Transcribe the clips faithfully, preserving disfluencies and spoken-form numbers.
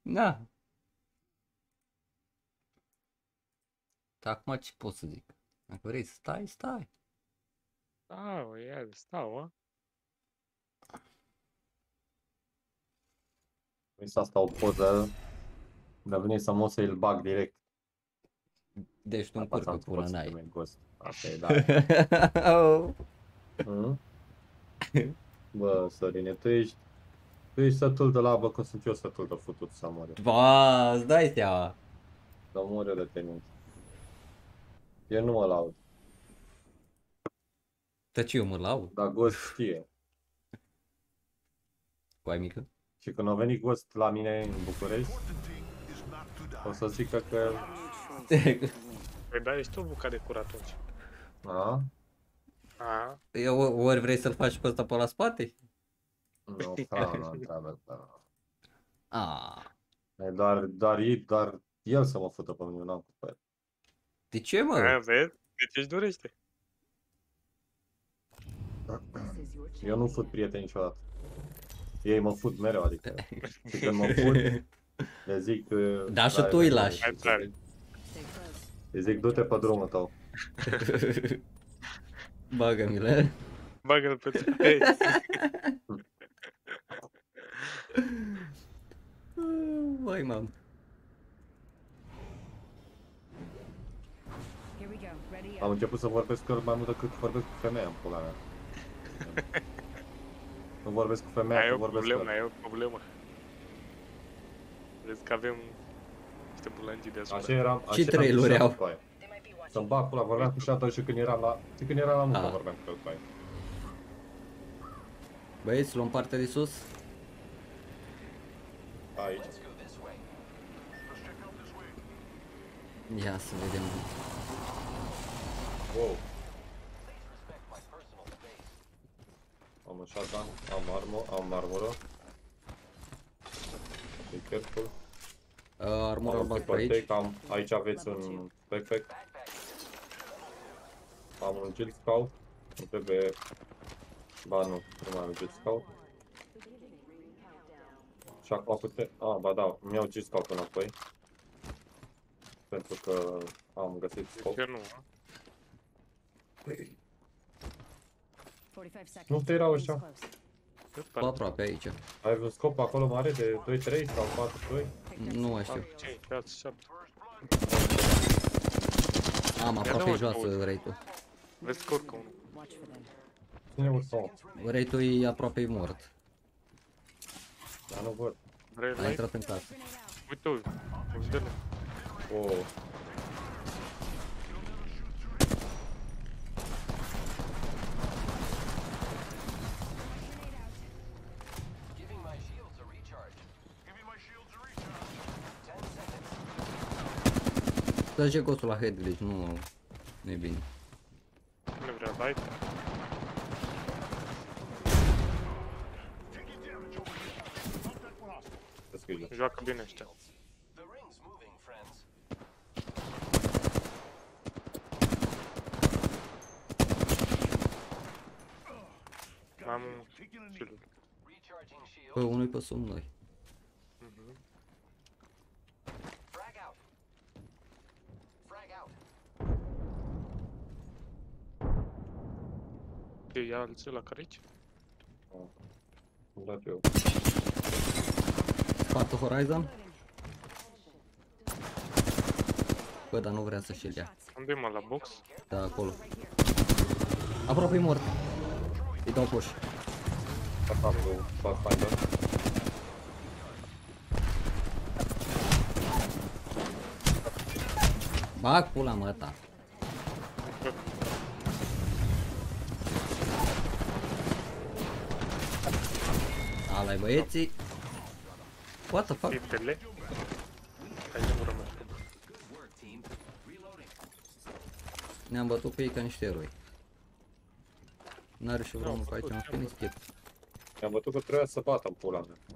Da. Acum ce pot să zic? Dacă vrei să stai, stai. Stau, ia, stau, mă. Mi s-a asta o poză, de-a venit să mă să îl bag direct. Deci tu încurcă pula n-ai. Asta e, da. Mm? Bă, Sărine, tu ești, tu ești sătul de labă, că sunt eu sătul de futut să mor eu. Ba, îți dai seama. Să mor eu de tenis. Eu nu mă laud, Dar ce eu mă laud? dar Ghost știe. Cu ai mică? Și când a venit Ghost la mine în București, o să zică că... Păi da, ești tu bucat de cur atunci. A? A, Eu, ori vrei să-l faci pe ăsta pe la spate? Nu, frate, nu întreabă, da. Ah. E doar, doar, ei, doar el să mă fută pe mine, n-am cu el. De ce, mă? aia, vezi? De ce-și dorește? Eu nu fut prieteni niciodată. Ei mă fut mereu, adică. Și când mă fut, le zic... Da, și tu îi lași. Hai tare. Le zic, du-te pe drumul tău. Bagă-mi-le. Bagă-l pe tine. Vai, mam. Am început să vorbesc mai mult decât vorbesc cu femeia în pula mea. Nu vorbesc cu femeia, Ai că o vorbesc problemă, cu ai o problemă. Vezi că avem niște bulangii deasupra. Așa eram, așa Și trailuri au. Să-mi bag pula, vorbeam cu Shadow și când eram la... Și când eram la muncă Ah. vorbeam cu el cu aia. Băieți, luăm partea de sus? Aici. Ia să vedem. Wow. Am un shotgun, am armă, am armură. Be careful. Uh, armura Am un albastru aici. take, am, aici aveți un backpack. Am un Jill Scout. Nu trebuie... Ba nu, nu mai am Jill Scout. Și acum putem... Ah, ba da, îmi iau Jill Scout înapoi. Pentru că am găsit scop. Eu nu, a? Nu te erau ăștia? Pe aproape aici. Ai un scop acolo mare de doi trei sau patru doi? Nu mai știu. cinci, șase, șapte. Am aproape Ia-dă-mă, joasă auzi. rate-ul. Vezi că urcă unul. Cine urcă? Oh, Rate-ul e aproape mort. dar nu văd. Vrei A light? intrat în casă. Uite, uite. Uite-le. Oh. Trage gostul la head, deci nu... Nu e bine. Nu vrea light? Descrie. Joacă bine ăștia. Am un shield. Păi unul-i pe sub noi. Ce ia alții la care aici? Am dat eu. Spartă Horizon? Bă, dar nu vrea să-și l ia. Unde e, mă, la box? Da, acolo. Aproape mort. Îi dau push. Asta cu Pathfinder. Bag pula mă ta. Ala-i băieții. What the fuck? Hitele. Hai de gură mea. Ne-am bătut pe ei ca niște eroi. N-are și vreunul pe aici, am spus nici I-am bătut că trebuia să bată în pula mea.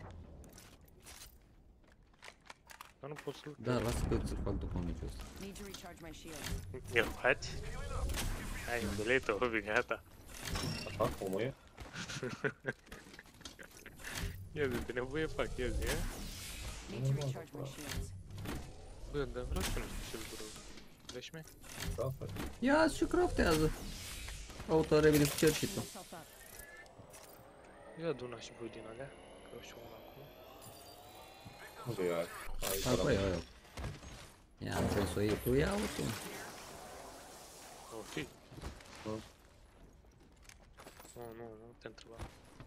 Dar nu pot să-l... Da, lasă că ți-l fac după meciul ăsta. Mi-l faci? Hai, biletul, Obi, gata. Așa, cum e? Ia zi, de nevoie fac, ia zi, Need to recharge my shields. Bă, dar vreau să nu știu ce lucru. Deci mie? Da, frate. Ia și craftează. Auto revine cu cerșitul. Myself up. Ia aduna și voi din alea. Că eu știu una acum. Unde e aia? Aici, Acolo la e aia. Ia, am trebuie să o iei tu, ia-o tu. O fi. Nu. Nu, nu, nu te întreba.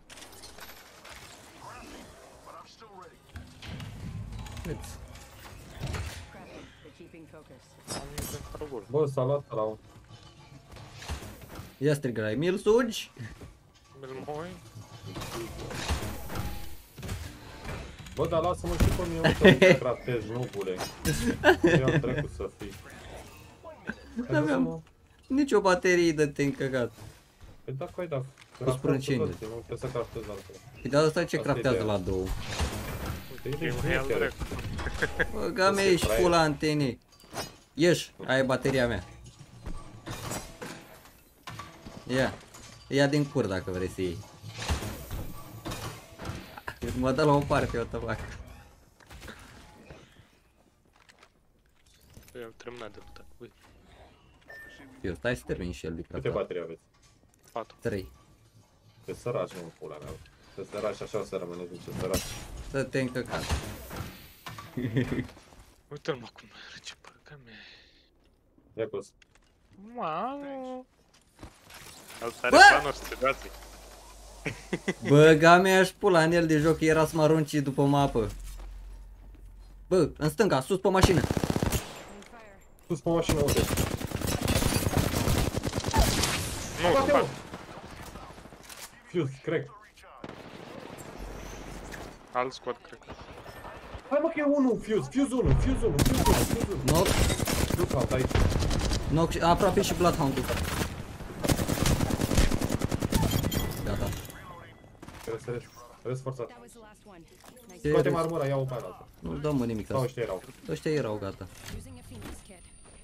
Îți. Crafting. They're keeping focus. Am venit în cargol. Bă, s-a luat la un... Ia strigărai, mi-l sugi? Merg moi. Bă, dar lasă-mă și pe mine, mă, să nu craftez, nu, bule. Eu-am trecut să fii. N-aveam nici o baterie de te încăcat. Păi da, coi, da. sprâncene. Nu trebuie să craftez altfel. Păi dar ăsta ce Asta e craftează ideea. la două? Uite, e E al de drept. Băga mea, ești pula antenei. Ieși, aia e bateria mea. Ia, ia din cur dacă vrei să iei. Mă dă la o parte, eu te fac. Eu am terminat de putea. Ui, Eu stai să termin și el de Câte craftat. baterii aveți? patru. Trei. Te săraci, nu, pula mea. Te săraci, așa o să rămâneți niște săraci. Să te încăcat. Uite-l mă cum merge, băga mea. Ia cos. Mamă. Alta Bă! are planuri situații. Băga mea și pula în el de joc, era să mă arunci după mapă. Bă, în stânga, sus pe mașină. On fire. Sus pe mașină, unde? Nu, nu fac. Fuse, crack. Alt squad, cred că. Hai mă că e unul, fuse, fuse unu, fuse unu, fuse unu, fuse unu. Knock, Lookout aici. knock, și- aproape și Bloodhound-ul. Gata. Trebuie să rest, rest forțat. That was the last one. Nice. Ce Scoate-mi rest? armura, ia-o pe aia altă. Nu-l dăm mă nimic Sau asta. ăștia erau. Ăștia erau gata. Using a Phoenix kit.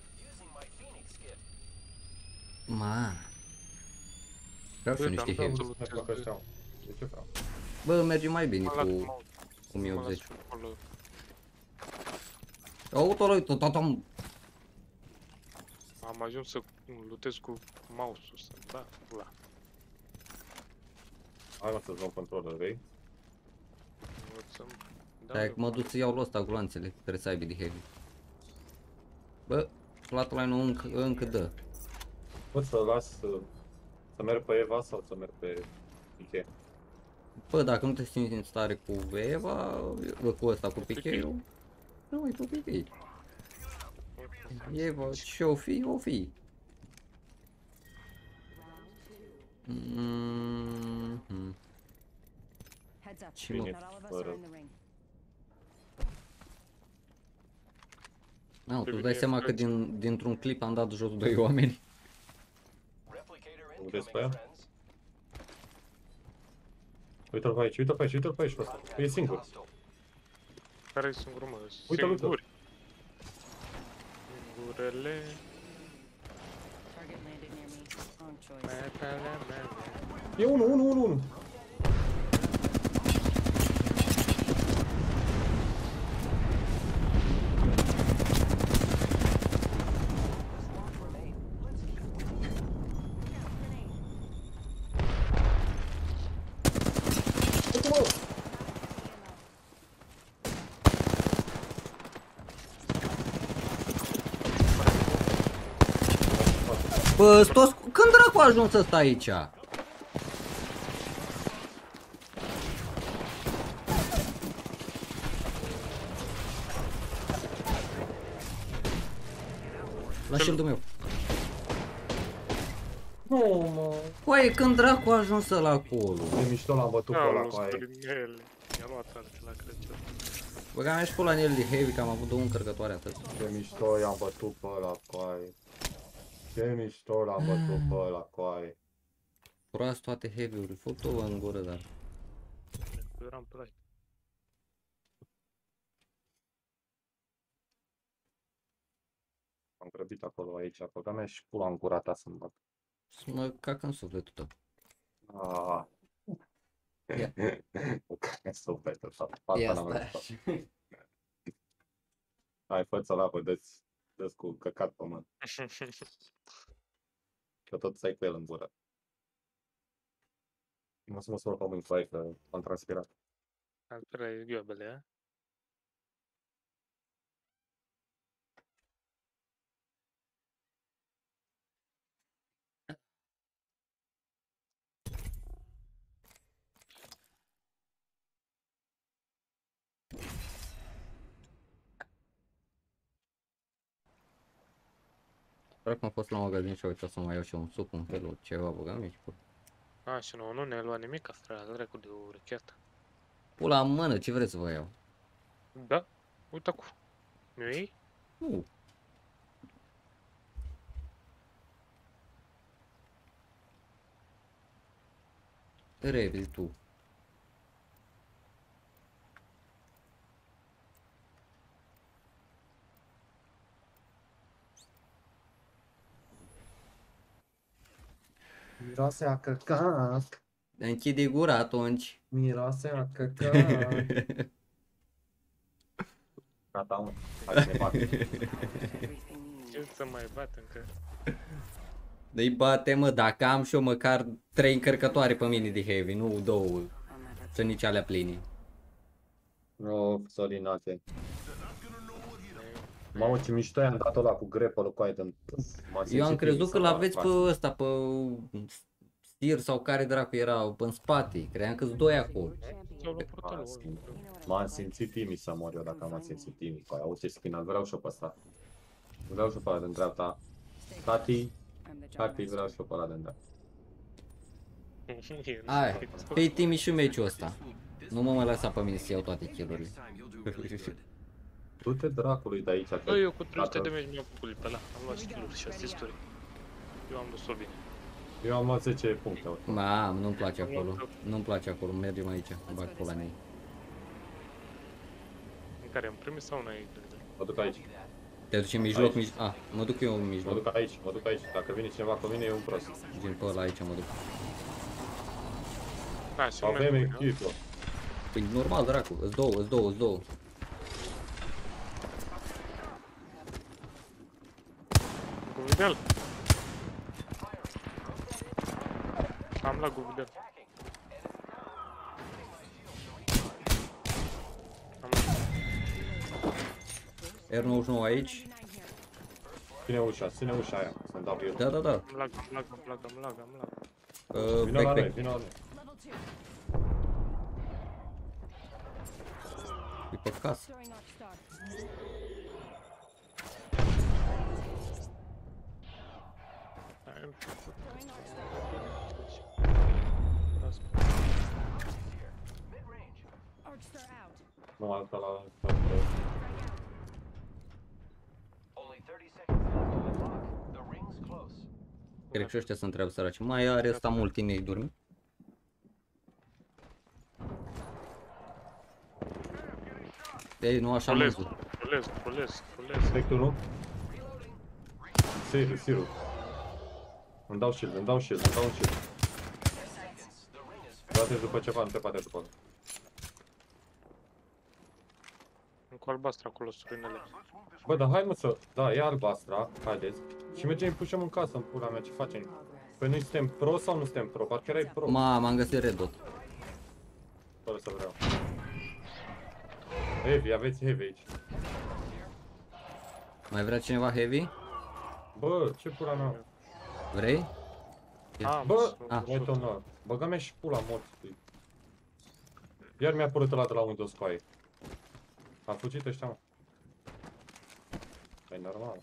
Ma. Vreau și eu Bă, niște am heavy. dat Hai că ăștia au. De ce vreau? Bă, merge mai bine Mă cu las cu o mie mă las optzeci. cu acolo. Auto-ul tot, tot am... Am ajuns să lutez cu mouse-ul ăsta, da, ăla. Hai mă să-ți luăm controller, vei? Învățăm. Da, Stai că mă duc să iau lui ăsta gloanțele, trebuie să aibă de heavy. Bă, flatline-ul încă, încă dă. Poți să las să, să merg pe Eva sau să merg pe Ikea? Bă, dacă nu te simți în stare cu Eva, bă, cu ăsta, cu picheiul, nu, e cu pichei. Eva, ce-o fi, o fi. Mm-hmm. Heads up. Și mă- Not all of us are in the ring. Nu, tu Trebuie dai seama că influență. din, dintr-un clip am dat jos doi oameni. Vedeți pe ea? Uite-l pe aici, uite-l pe aici, uite-l pe aici, pe ăsta. E singur. Care-i singurul, mă? Uite-l, uite-l. Singuri. Singurele. Target landed near me. Wrong choice. Mepele mele. E unul, unul, unul, unul. Uite-mă! Bă, toți, când dracu a ajuns ăsta aici? La shield-ul meu. Nu, mă. Coaie, când dracu a ajuns ăla acolo? E mișto l-am bătut pe ăla Aoleu, cu aia. sprinele. Mi-a luat arte la Crăciun. Băga mea și pula în el de heavy, că am avut două încărcătoare atât. Ce mișto i-am bătut pe ăla cu aia. Ce mișto l-am bătut pe ăla cu aia. Proast toate heavy-uri, fut-o în gură, dar... Eu eram pe live. Am grăbit acolo aici, băga mea și pula în gura ta să-mi bag. Să mă cac în sufletul tău. Ah. Ia. Cu care sufletul, fapt. Asta Ia n-am stai uitat. așa. Hai, fă-ți-o la apă, dă-ți, dă-ți cu căcat pe mână. Că tot stai cu el în gură. Mă să mă spăl pe mâini cu aia, că am transpirat. Altfel e ghiobele, a? Cred că am fost la magazin și am uitat să mai iau și un suc, un fel, ceva, băgam aici. A, și nu, nu ne-a luat nimic, asta dracu de urecheată. Pula în mână, ce vreți să vă iau? Da? Uite acum. Nu iei? Nu. Repede tu. Miroase a căcat. Închide gura atunci. Miroase a căcat. Gata, mă. Hai să ne bate. Everything Ce să mai bat încă? Dă-i bate, mă, dacă am și eu măcar trei încărcătoare pe mine de heavy, nu două. I'll never Să nici alea pline. No, sorinate. Mamă, ce mișto i-am dat ăla cu grapple cu aia de Eu am crezut că l-aveți pe ăsta, pe Stir sau care dracu era, pe în spate. Credeam că-s doi acolo. Ți-au luat portalul. M-am simțit timid să mor eu dacă m-am simțit timid cu aia. Uite spina, vreau și-o pe ăsta. Vreau și-o pe ăla din dreapta. Tati, tati, vreau și-o pe ăla din dreapta. Hai, fii timid și meciul ăsta. Nu mă mai lăsa pe mine să iau toate kill-urile. Du-te dracului de aici. Bă, eu cu trei sute de meci mi-am făcut pe ăla. Am luat skill-uri și asisturi. Eu am dus-o bine. Eu am luat zece puncte. Uite. Mam, nu-mi place acolo. Nu-mi place acolo, mergem aici. Bag pula mea. În care, în primul sau înainte? Mă duc aici. Te duci în mijloc, mij... Ah, mă duc eu în Mă mijloc. duc aici, mă duc aici. Dacă vine cineva pe mine, e un prost. Gen pe ăla aici mă duc. Da, și nu Avem mai echipă. Păi normal, dracu, îți două, îți două, îți două. Guvidel! Am la Guvidel. Am R nouăzeci și nouă aici. Ține ușa, ține ușa aia. Să-mi dau eu. Da, da, da. am lag, am lag, am lag, am lag, am lag. Uh, Vino la back, noi, back. vino la noi. level two. E pe casă. Throwing Arc Star. Throwing Arc Star. Arc Star out. Nu am altă la... Only thirty seconds left on the clock. The ring's close. Cred că și ăștia se întreabă săraci. Mai are ăsta mult tineri dormi? Ei, nu așa Colez, mult. colez, colez, colez. Spectul, nu? Siru, Siru. Îmi dau shield, îmi dau shield, îmi dau un shield. Bate după ceva, nu te bate după. Încă albastră acolo, surinele. Bă, dar hai mă să... Da, e albastra, haideți. Și mergem, îi pușăm în casă, în pula mea, ce facem? Păi noi suntem pro sau nu suntem pro? Parcă erai pro. Ma, m-am găsit red dot. Fără să vreau. Heavy, aveți heavy aici. Mai vrea cineva heavy? Bă, ce pula mea? Vrei? Am, Bă, Ah. mai tonor. Băga mea și pula morți. Iar mi-a apărut ăla de la Windows cu aia. A fugit ăștia, mă. E normal.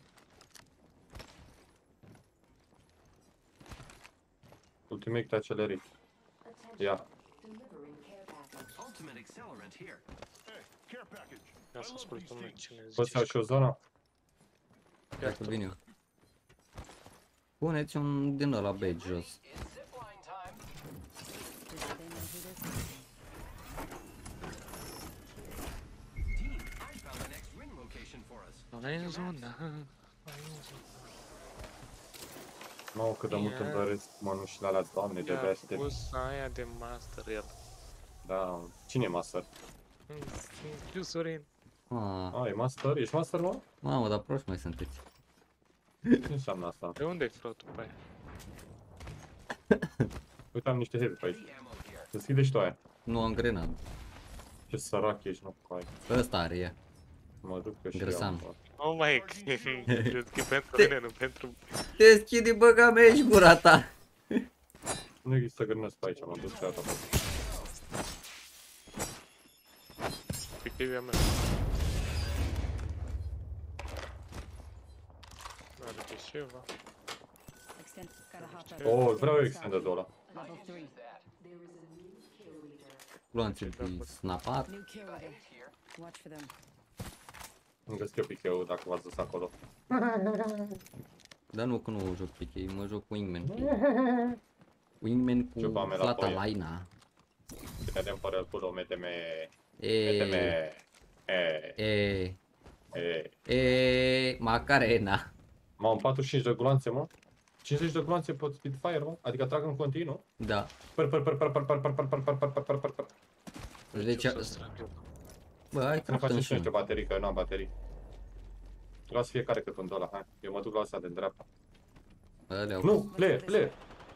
Ultimate accelerate. Ia. Ultimate accelerant here. ia să ascultăm noi ce ne Bă, zice. ți-au și o zonă? Ia că vin eu. Puneți un din ăla bait jos. It's zipline time. Do they know who this is? Team, I found the next ring location for us. Mai în zonă, mai în zonă. Mamă, cât de mult îmi doresc mănușile alea, doamne, de I-a bește. pus aia de master el. Da, cine e master? Eu, Sorin. Ah, A, e master? Ești master, mă? mamă, dar proști mai sunteți. Ce înseamnă asta? De unde ai flotul pe aia? Uite, am niște heavy pe aici. Deschide și tu aia. Nu am grenad. Ce sărac ești, nu cu aia. Ăsta are ea. Mă duc că și Grăsan. eu. Oh my, cred că e pentru mine, nu pentru... Deschide, băga mea și gura ta. Nu există grănăți pe aici, m-am dus pe alta. Picăiul mea. Are pe ceva. Extend. Gotta hop up. Oh, vreau eu extended-ul ăla. Level three. Luanțe de snapat. New kill leader. Watch for them. Îmi găsesc eu picheu dacă v-ați dus acolo. Dar nu că nu joc pe chei, mă joc cu Wingman. Cu... Wingman cu Ciupa mea la Flata poie. Laina. Vedem fără el culo, meteme... E, Meteme... E... e, E... e, Macarena. M-am patruzeci și cinci de gulanțe, mă. cincizeci de gulanțe pe Spitfire, mă. Adică trag în continuu. Da. Păr, păr, păr, păr, păr, păr, păr, păr, păr, păr, păr, păr, păr, păr. Deci, bă, hai Să ne craftăm facem și și niște noi. baterii, că eu n-am baterii. Luați fiecare cât un de ăla, hai. Eu mă duc la asta de dreapta. Alea, Nu, player, player!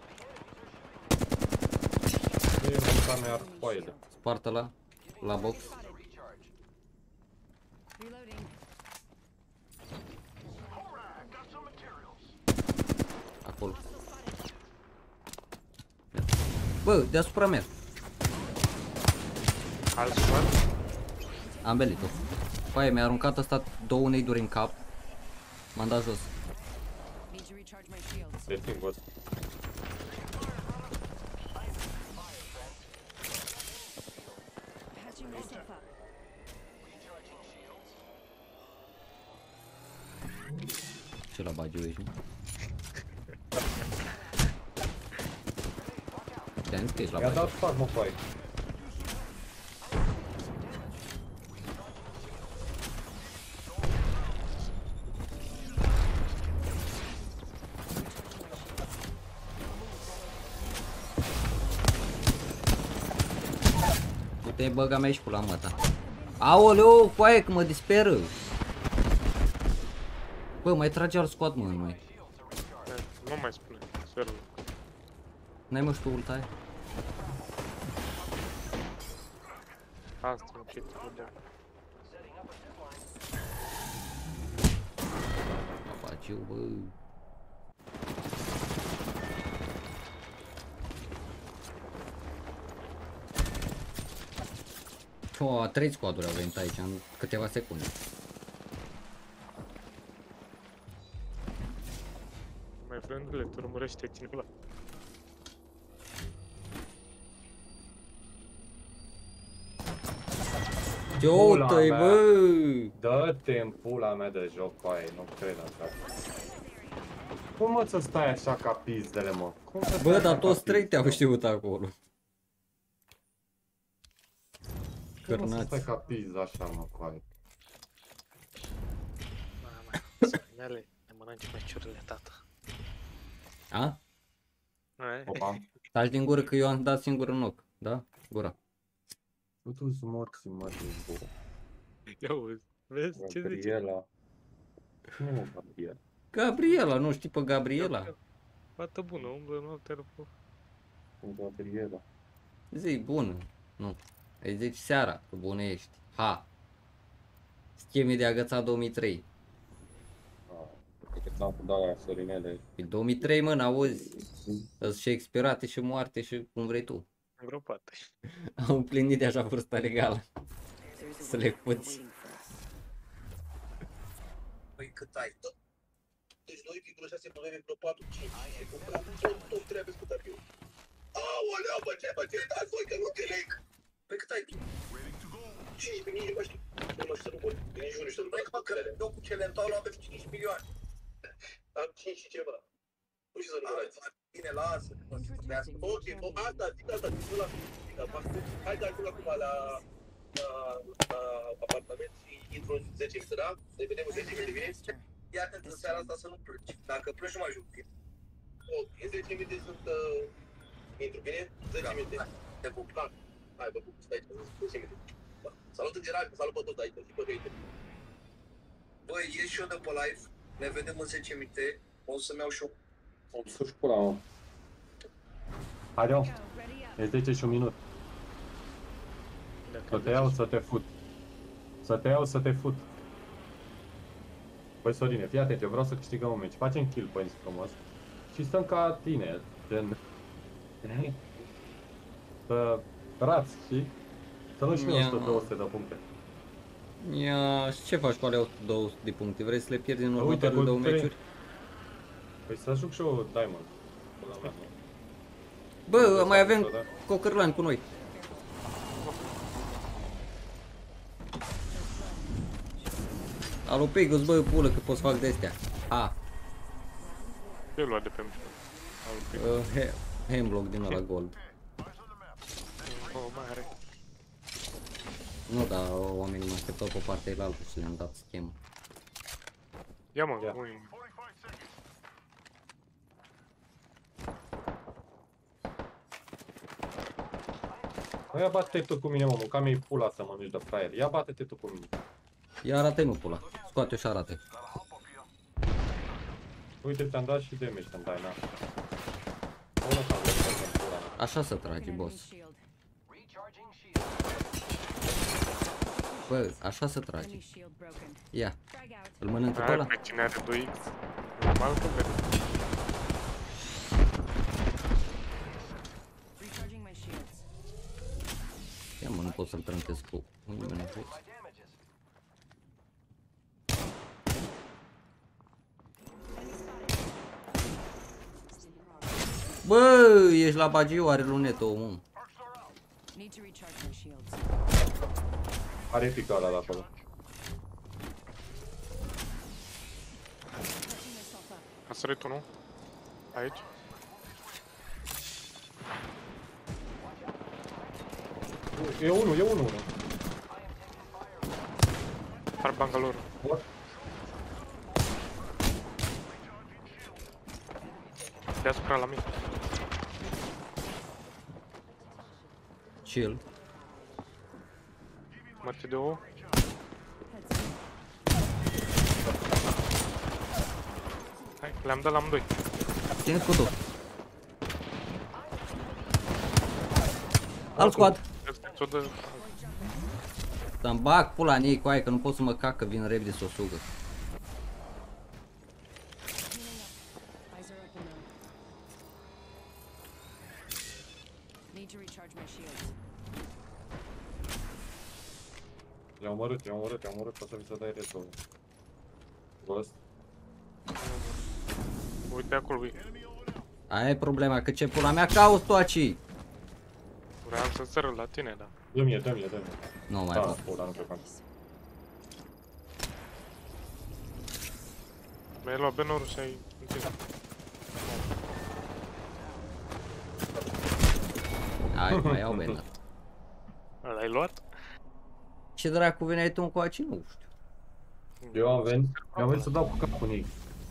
Player, mânca mea ar foaie. spartă la, la box. Reloading. Acolo. Bă, deasupra mea. Alt squad? Am belit-o. Păi, mi-a aruncat ăsta două nade-uri în cap. M-am dat jos. Need to recharge my shields. De singur. Patching myself up. Ce la bagiu ești, nu? Te-am zis că ești la Mi-a bagiu. dat fac, mă, foaie. Uite, băga mea și pula mă ta. Aoleu, coaie că mă disperă. Bă, mai trage alt squad, mă, în noi. Nu mai spune, sper. N-ai mă și tu ultai? Asta mă pită, vedea. La bagiu, bă. O, trei squaduri au venit aici în câteva secunde. Mai frândule, tu urmărește cineva. Ce Pula uite-i, mea. bă! Dă-te în pula mea de joc, foaie, nu cred asta. Cum mă să stai așa ca pizdele, mă? Cum să stai Bă, așa dar ca toți trei pizdele? te-au știut acolo. Cum mă să Cârnați. stai ca pizd așa, mă, foaie? Mama, mele, ne mănânci meciurile, tata. A? Ai? Opa. Taci din gură că eu am dat singur în ochi. Da? Gura. Tu-ți morți, mă, din gură. Ia uzi, vezi ce zice? Gabriela. Cine mă, Gabriela? Gabriela, nu știi pe Gabriela? Fată bună, umblă noaptea după... Gabriela. Zi, bună. Nu. Îi zici seara, că bună ești. Ha. Scheme de agățat două mii trei. Că ți-am dat la Sorinele. Pe două mii trei, mă, n-auzi? Îți și expirate și moarte și cum vrei tu. Îngropată. Au împlinit deja vârsta legală. There's a Să le winner cuți. waiting for us. Păi cât ai? Deci doi virgulă șase plus doi virgulă patru, cinci. E cu cap, tot, tot trebuie scutat eu. Aoleu, bă, ce, bă, ce dați voi, că nu înțeleg. Păi cât ai tu? cinci mii, nici nu mai știu. Nu mă știu să nu pot. Nici nu știu să nu mai știu. Că eu cu cele tale avem cinci milioane. Am cinci și ceva. Nu știu să nu mai știu. Bine, lasă. Ok, bă, asta, zic asta, zic la hai să ajung acum la, la, la apartament și intru în zece minute, da? Ne vedem în zece minute. Ia că în seara asta să nu pleci. Dacă pleci, nu mai ajung bine. Ok, în zece minute sunt... Uh, intru, bine? zece minute. Te pup, da. Hai, bă, pup, stai, zece minute. Da. Salut în general, salut pe toți aici, și pe tine. și eu de pe live. Ne vedem în zece minute. O să-mi iau și eu. O să-și pula, mă. Haide, mă. E zece și un minut. Să te iau, să te fut. Să te iau, să te fut. Păi, Sorine, fii atent, eu vreau să câștigăm un meci. Facem kill points frumos. Și stăm ca tine. Gen... Să rați, știi? Să nu știu Ia. o sută două sute de puncte. Ia, și ce faci cu alea o sută două sute de puncte? Vrei să le pierzi în Uite, următoarele cu două trei- meciuri? Păi să juc și eu Diamond. Pula mea, nu? Bă, Nu mai vreau avem să- da? cocărlani cu noi. Alo, Pegus, bă, pulă că poți fac de-astea. A, Ce lua de pe mine? Al pic. uh, he Hemlock din ăla gold. Oh, mai are. Nu, dar oamenii mă așteptau pe partea elaltă și le-am dat schemă. Ia mă, Ia. ui. Mă, ia bate-te tu cu mine, mă, mânca mi-i pula să mănânci de fraier. Ia bate-te tu cu mine. Ia arată nu pula. Scoate-o și arată. Uite, ți-am dat și damage când dai, na. Bună, s-am văzut în pula mea. Așa să tragi, Enemy boss. shield. Recharging shield. Bă, așa să tragi. Enemy shield broken. Ia, Frag out. îl mănâncă pe Hai, ăla? pe cine are doi X? Normal că vede. Recharging my shields. Ia mă, nu pot să-l trântesc cu nimeni în jos. My damages. Bă, ești la bagiu, are lunetă omul. Need to recharge my shields. Are pică ăla de acolo. Patching myself up. A sărit unul. Aici. E unul, e unul, unul. Ar bangalorul. What? Deasupra la mine. Chill. Mărți de ouă. Hai, le-am dat la amândoi. Ține scutul. Alt squad. Ți-o dă... Să-mi bag pula în ei cu aia că nu pot să mă cac că vin repede să o sugă. Eyes are open now. Need to recharge my shields. I-am omorât, i-am omorât, i-am omorât, o să vi se dai retul. Ghost. Uite acolo, e. Aia e problema, că ce pula mea cauți tu aici? Vreau să sără la tine, da. Dă-mi, dă-mi, dă-mi. Nu mai Da, pot. pula, nu cred că am. Mi-ai luat benorul și ai întins. Hai, mai iau banner. L-ai luat? Ce dracu veneai tu încoace? Nu știu. Eu am venit, eu am venit să dau cu capul în ei.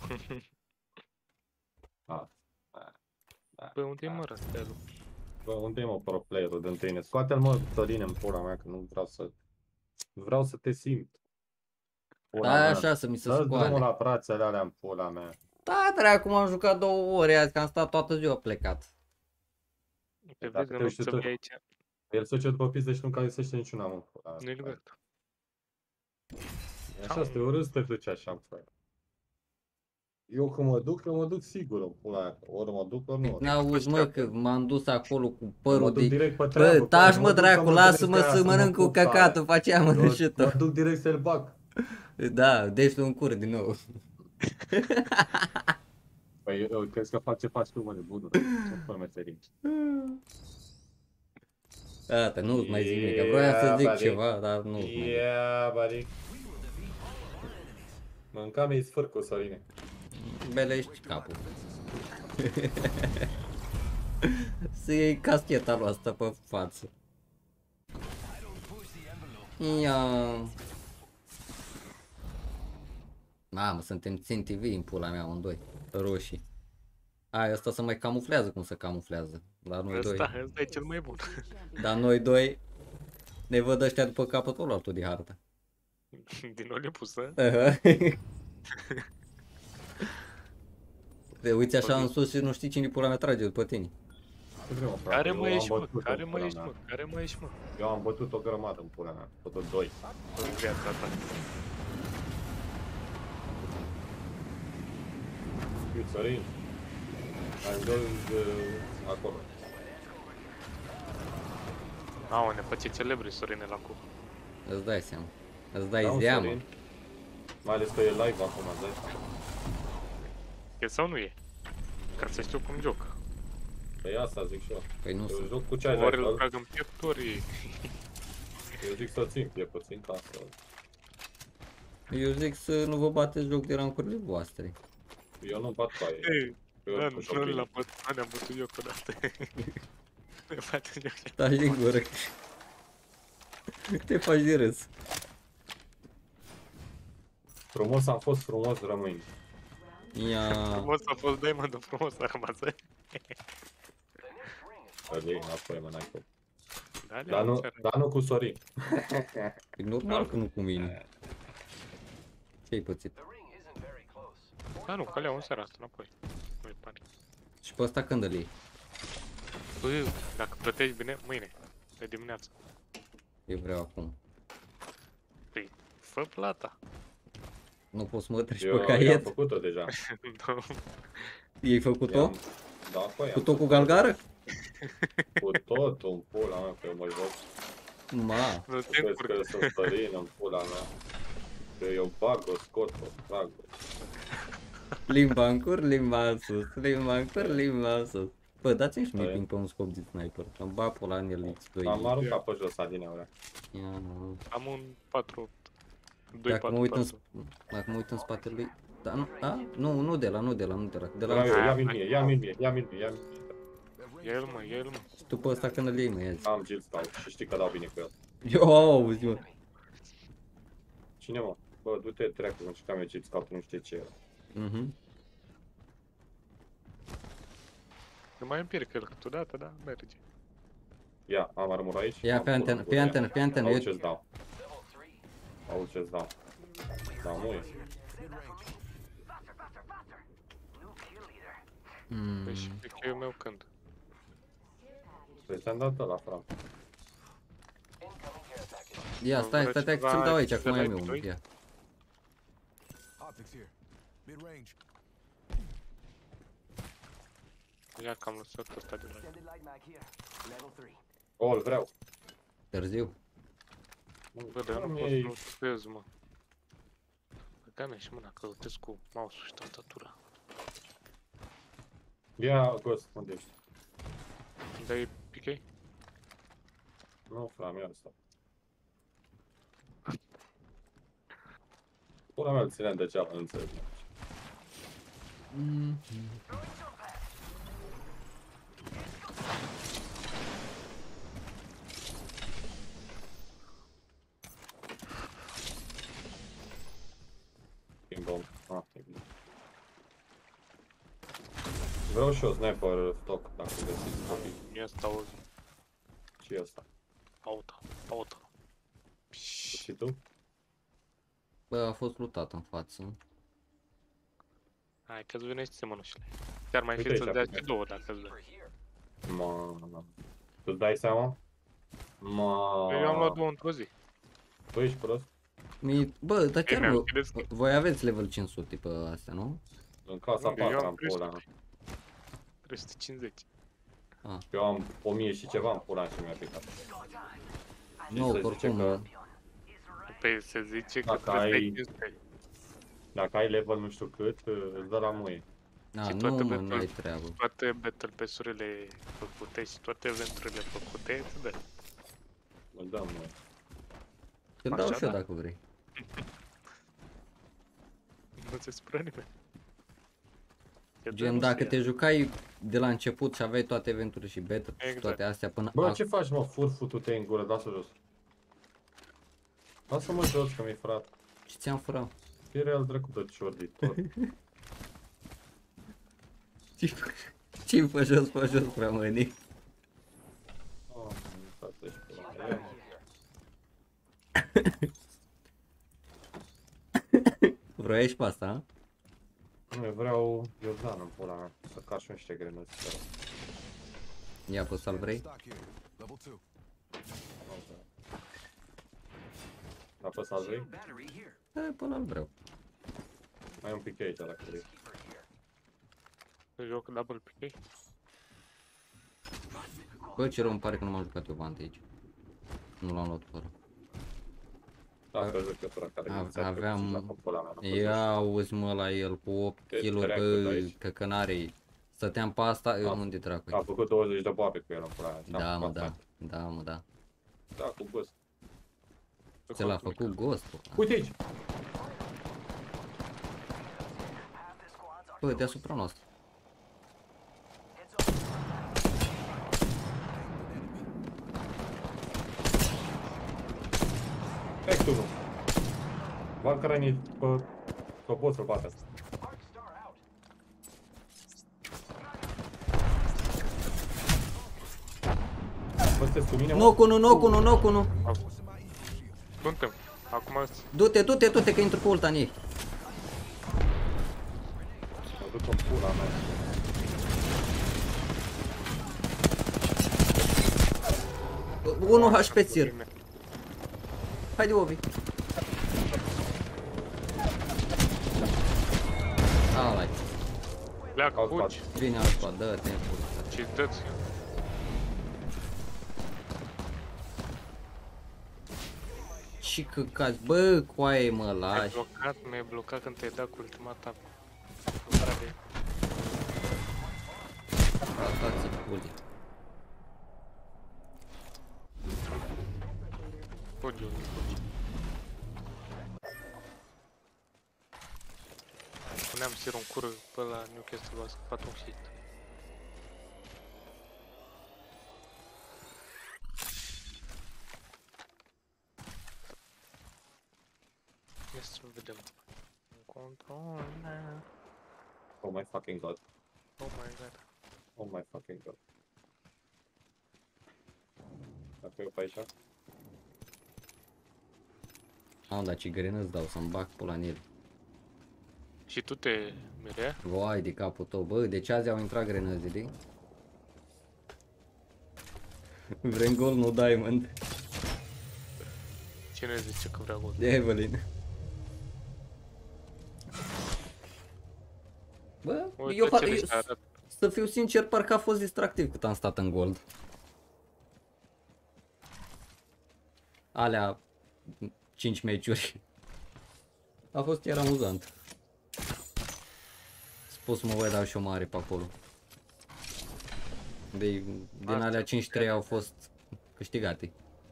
A, Bă, unde-i mă răstelul? bă, unde e mă pro player-ul de întâine? Scoate-l mă, Sorin, în pula mea, că nu vreau să... Vreau să te simt. Pula Da, mea. așa să mi se Dă-ți drumul scoale. la brațele alea în pula mea. Da, dracu, m-am jucat două ore azi, că am stat toată ziua plecat. Te Dacă vezi, te nu uiți să tu- vii aici. El se duce după pizde și nu găsește niciuna, mă. pula mea. Nu-i lăgat. E așa, să te urât să te duci așa, frate. Eu când mă duc, eu mă duc sigur în pula aia. Ori mă duc, ori nu. N-auzi, mă, că m-am dus acolo cu Mă părul duc de... direct pe treabă. Bă, taci mă mă, duc să dracu, mă lasă-mă gândesc aia, să mănânc cu pup aia. căcatul, face am Eu mănânșit-o. mă duc direct să-l bag. Da, deci tu în cur din nou. Păi eu, eu crezi că fac ce faci tu, mă, de bună. Ce fă meserii. Gata, nu-ți mai zic nimic, că vroiam să zic Ia, ceva, dar nu-ți mai zic. Ia, buddy. Mâncam ei sfârcul, Sorine. Belești capul. Să iei cascheta lui asta pe față. Ia. Mamă, suntem țin T V în pula mea, amândoi. Roșii. Ai, ăsta se mai camuflează cum se camuflează. Dar noi doi. Ăsta, ăsta e cel mai bun. Dar noi doi ne văd ăștia după capătul altul de hartă. Din Olympus, ă? Te uiți așa în sus și nu știi cine pula mea trage după tine. Ce vrei, mă, frate? Care Eu mă am ești, mă? bătut-o Care în mă pula ești, mea. mă? Care mă ești, mă? Eu am bătut o grămadă în pula mea. Tot doi. În viața ta. Uite, Sorin. I'm going uh, acolo. Au, ne face celebri Sorine la cu. Îți dai seama. Îți Da, dai un zeamă. Sorin. Mai ales că e live acum, îți dai seama. E sau nu e? Ca să știu cum joc. Păi asta zic și eu. Păi nu Eu sunt. joc cu ce ai Ori îl zis, trag în piepturi. eu zic să țin clipă, țin casă. Eu zic să nu vă bateți joc de rancurile voastre. Eu nu bat cu aia. Ei, Eu da, cu nu shopping. l-am bătut, ne-am bătut eu odată. Ne facem joc. Stai din gură. Te faci de râs. Frumos am fost, frumos rămâi. Ia. Frumos a fost Diamond, frumos a rămas. Alei, înapoi, mă, n-ai cum. Da, Dar nu, dar nu cu Sorin. E normal că nu cu mine. Ce-ai pățit? The ring isn't very close. Da, nu, că le iau în seara asta înapoi. Nu-i panic. Și pe ăsta când îl iei? Bă, dacă plătești bine, mâine, pe dimineață. Eu vreau acum. Păi, fă plata. Nu poți să mă treci Eu pe i-am caiet? făcut-o deja. Nu, Ei făcut-o? I-am- Da, păi, Cu am tot cu galgară? cu totul în pula mea, că eu mă joc. Ma. nu te Crezi încurc. că sunt Sorin în pula mea. Că eu bag-o, scot-o, trag-o. Limba în cur, limba în sus. Limba în cur, limba în sus. Bă, dați-mi și mie Păi. ping pe un scop de sniper. Am bat pula în el X doi. Am aruncat pe jos adineaura. Ia, nu. Am un patru, doi Dacă mă patru uit în, patru. sp- dacă mă uit în spatele lui... Da, nu, a? Nu, nu de la, nu de la, nu de la. De Ia la... eu, ia-mi mie, ia-mi mie, ia-mi mie, ia-mi mie. Ia el, mă, ia el, mă. Și tu pe ăsta când îl iei, mă, ia zi. Am Jill Scout și știi că dau bine cu el. Eu, auzi, mă. Cine, mă? Bă, du-te treacă, nu știu că am eu Jill Scout, nu știu ce e. Mhm. Eu mai împirc el câteodată, da, merge. Ia, am armură aici. Ia am pe pula antenă, în pe gură, ia. antenă, pe antenă. Auzi Eu... ce-ți dau. Auzi ce-ți dau. Da, muie. Mm. Păi și pe cheiul meu când? Păi ți-am dat ăla, frate. Ia, stai, stai, stai, că ți-l dau aici, acum e meu. Doi? Ia. Optics here. Mid range. Ia că am lăsat ăsta de la el. O, îl vreau. Târziu. Bă, dar eu nu pot Ei, să nu tupez, mă. Băga mea și mâna, că lătesc cu mouse-ul și tastatura. Ia, Ghost, unde ești? Dai pichei? Nu, frate, mi-a asta. Pula mea îl țineam degeaba, nu înțeleg. Ping bomb. Ah, e bine. Vreau și eu sniper stock, dacă găsiți copii. Ia asta auzi. Ce e asta? Auto, auto. Și tu? Bă, a fost lutat în față. Hai că-ți venește mănușile. Chiar mai Uite fi să-ți aici, dea uite. și două dacă-ți dea. Mă, tu dai seama? Mă, Eu am luat două într-o zi. tu ești prost? Mi... Bă, dar chiar mi-am vă... închidez că- Voi aveți level cinci sute pe astea, nu? În casa Unde? Eu patru am am pula mea. trei sute cincizeci. Eu am o mie și ceva în pula și mi-a picat. Nu, se zice oricum, că- Păi se zice că Dacă trebuie să ai- ai cinci sute. Dacă ai level nu știu cât, îți dă la muie. na, și nu, toate mă, battle- nu ai treabă. Toate battle pass-urile făcute și toate eventurile făcute, îți dă. Îl dă muie. Te dau Așa, și eu da. dacă vrei. Nu ți supără nimeni. E de Gen, nu dacă se te ia. jucai de la început și aveai toate eventurile și battle și Exact. toate astea până... Bă, ac- ce faci, mă? Fur futu-te în gură, lasă jos. Lasă-mă jos, că mi-e frat. Ce ți-am furat? Fire al dracu de ciorditor. Ce- Ce-i pe jos, pe jos, prea mâini? Oh, frate, ești pula mea. Ia, mă. Vroiai și pe asta, a? Nu, eu vreau Iordan în pula mea, să cași niște grenăți. Ia pe să-l vrei? Stock here. Level two. Dar pe să vrei? Battery here. E, până îl vreau. Mai e un pic aici dacă vrei. Joc double P K. Bă, ce rău, îmi pare că nu m-am jucat eu Vantage. Nu l-am luat fără. Dacă jucătura care A- mi se aveam- la pula mea. n-a fost Ia auzi mă la el cu opt Te kiluri, treacă de bă, aici. că cănare. Stăteam pe asta, eu A- unde dracu A făcut douăzeci de boabe cu el în pula mea. Da, mă, cu da. asta. Da, mă, da. Da, cu gust. Ce l-a făcut Ghost-ul. Uite aici! Bă, deasupra noastră. Hai tu, nu! Val care ni pe... pe poți să-l bate asta. Bă, sunteți cu mine, mă? Nocu nu, nocu nu, nocu nu. Suntem. Acum Du-te, du-te, du-te că intru cu ulta în ei. Mă duc în pula mea. unu H P țir. Haide, Ovi. Alai, pleacă, Au fugi. vine altul, dă-te în pula. Ce dă-ți? Și căcați, bă, coaie mă Mi-ai lași. blocat, mi-ai blocat când te-ai dat cu ultima ta. Lucrare. Stați puli. Fugi, Uli, fugi. Puneam serum cură pe la Newcastle, a scăpat un hit. Ia să vedem. Control now. Oh my fucking god. Oh my god. Oh my fucking god. Dacă eu pe aici? Am dat ce grenă îți dau să-mi bag pula în el. Și tu te mirea? Vai de capul tău, bă, deci azi au intrat grenăzile. Vrem gol, nu diamond. Cine zice că vrea gol? De Evelyn. Bă, Uite eu, ce eu, li se arată. să fiu sincer, parcă a fost distractiv cât am stat în gold. Alea cinci meciuri. A fost chiar amuzant. Spus mă voi dau și o mare pe acolo. De, din Asta alea cinci trei au fost câștigate.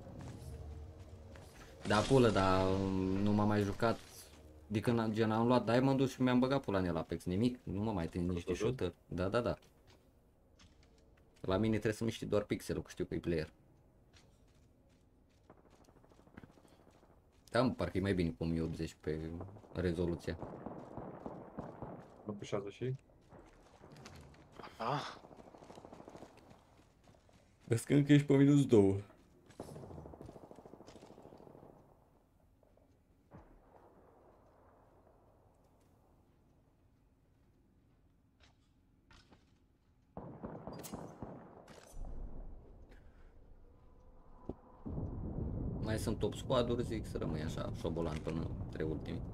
Da, pulă, dar nu m-am mai jucat de când am- gen am luat diamond-ul și mi-am băgat pula în el Apex, nimic, nu mă mai prind niște shooter. Da, da, da. La mine trebuie să miști doar pixelul, că știu că e player. Da, mă, parcă e mai bine cu o mie optzeci pe rezoluția. Nu pușează și? Ah, Vezi că încă ești pe minus două. Mai sunt top squad-uri, zic să rămâi așa, șobolan până între ultimii.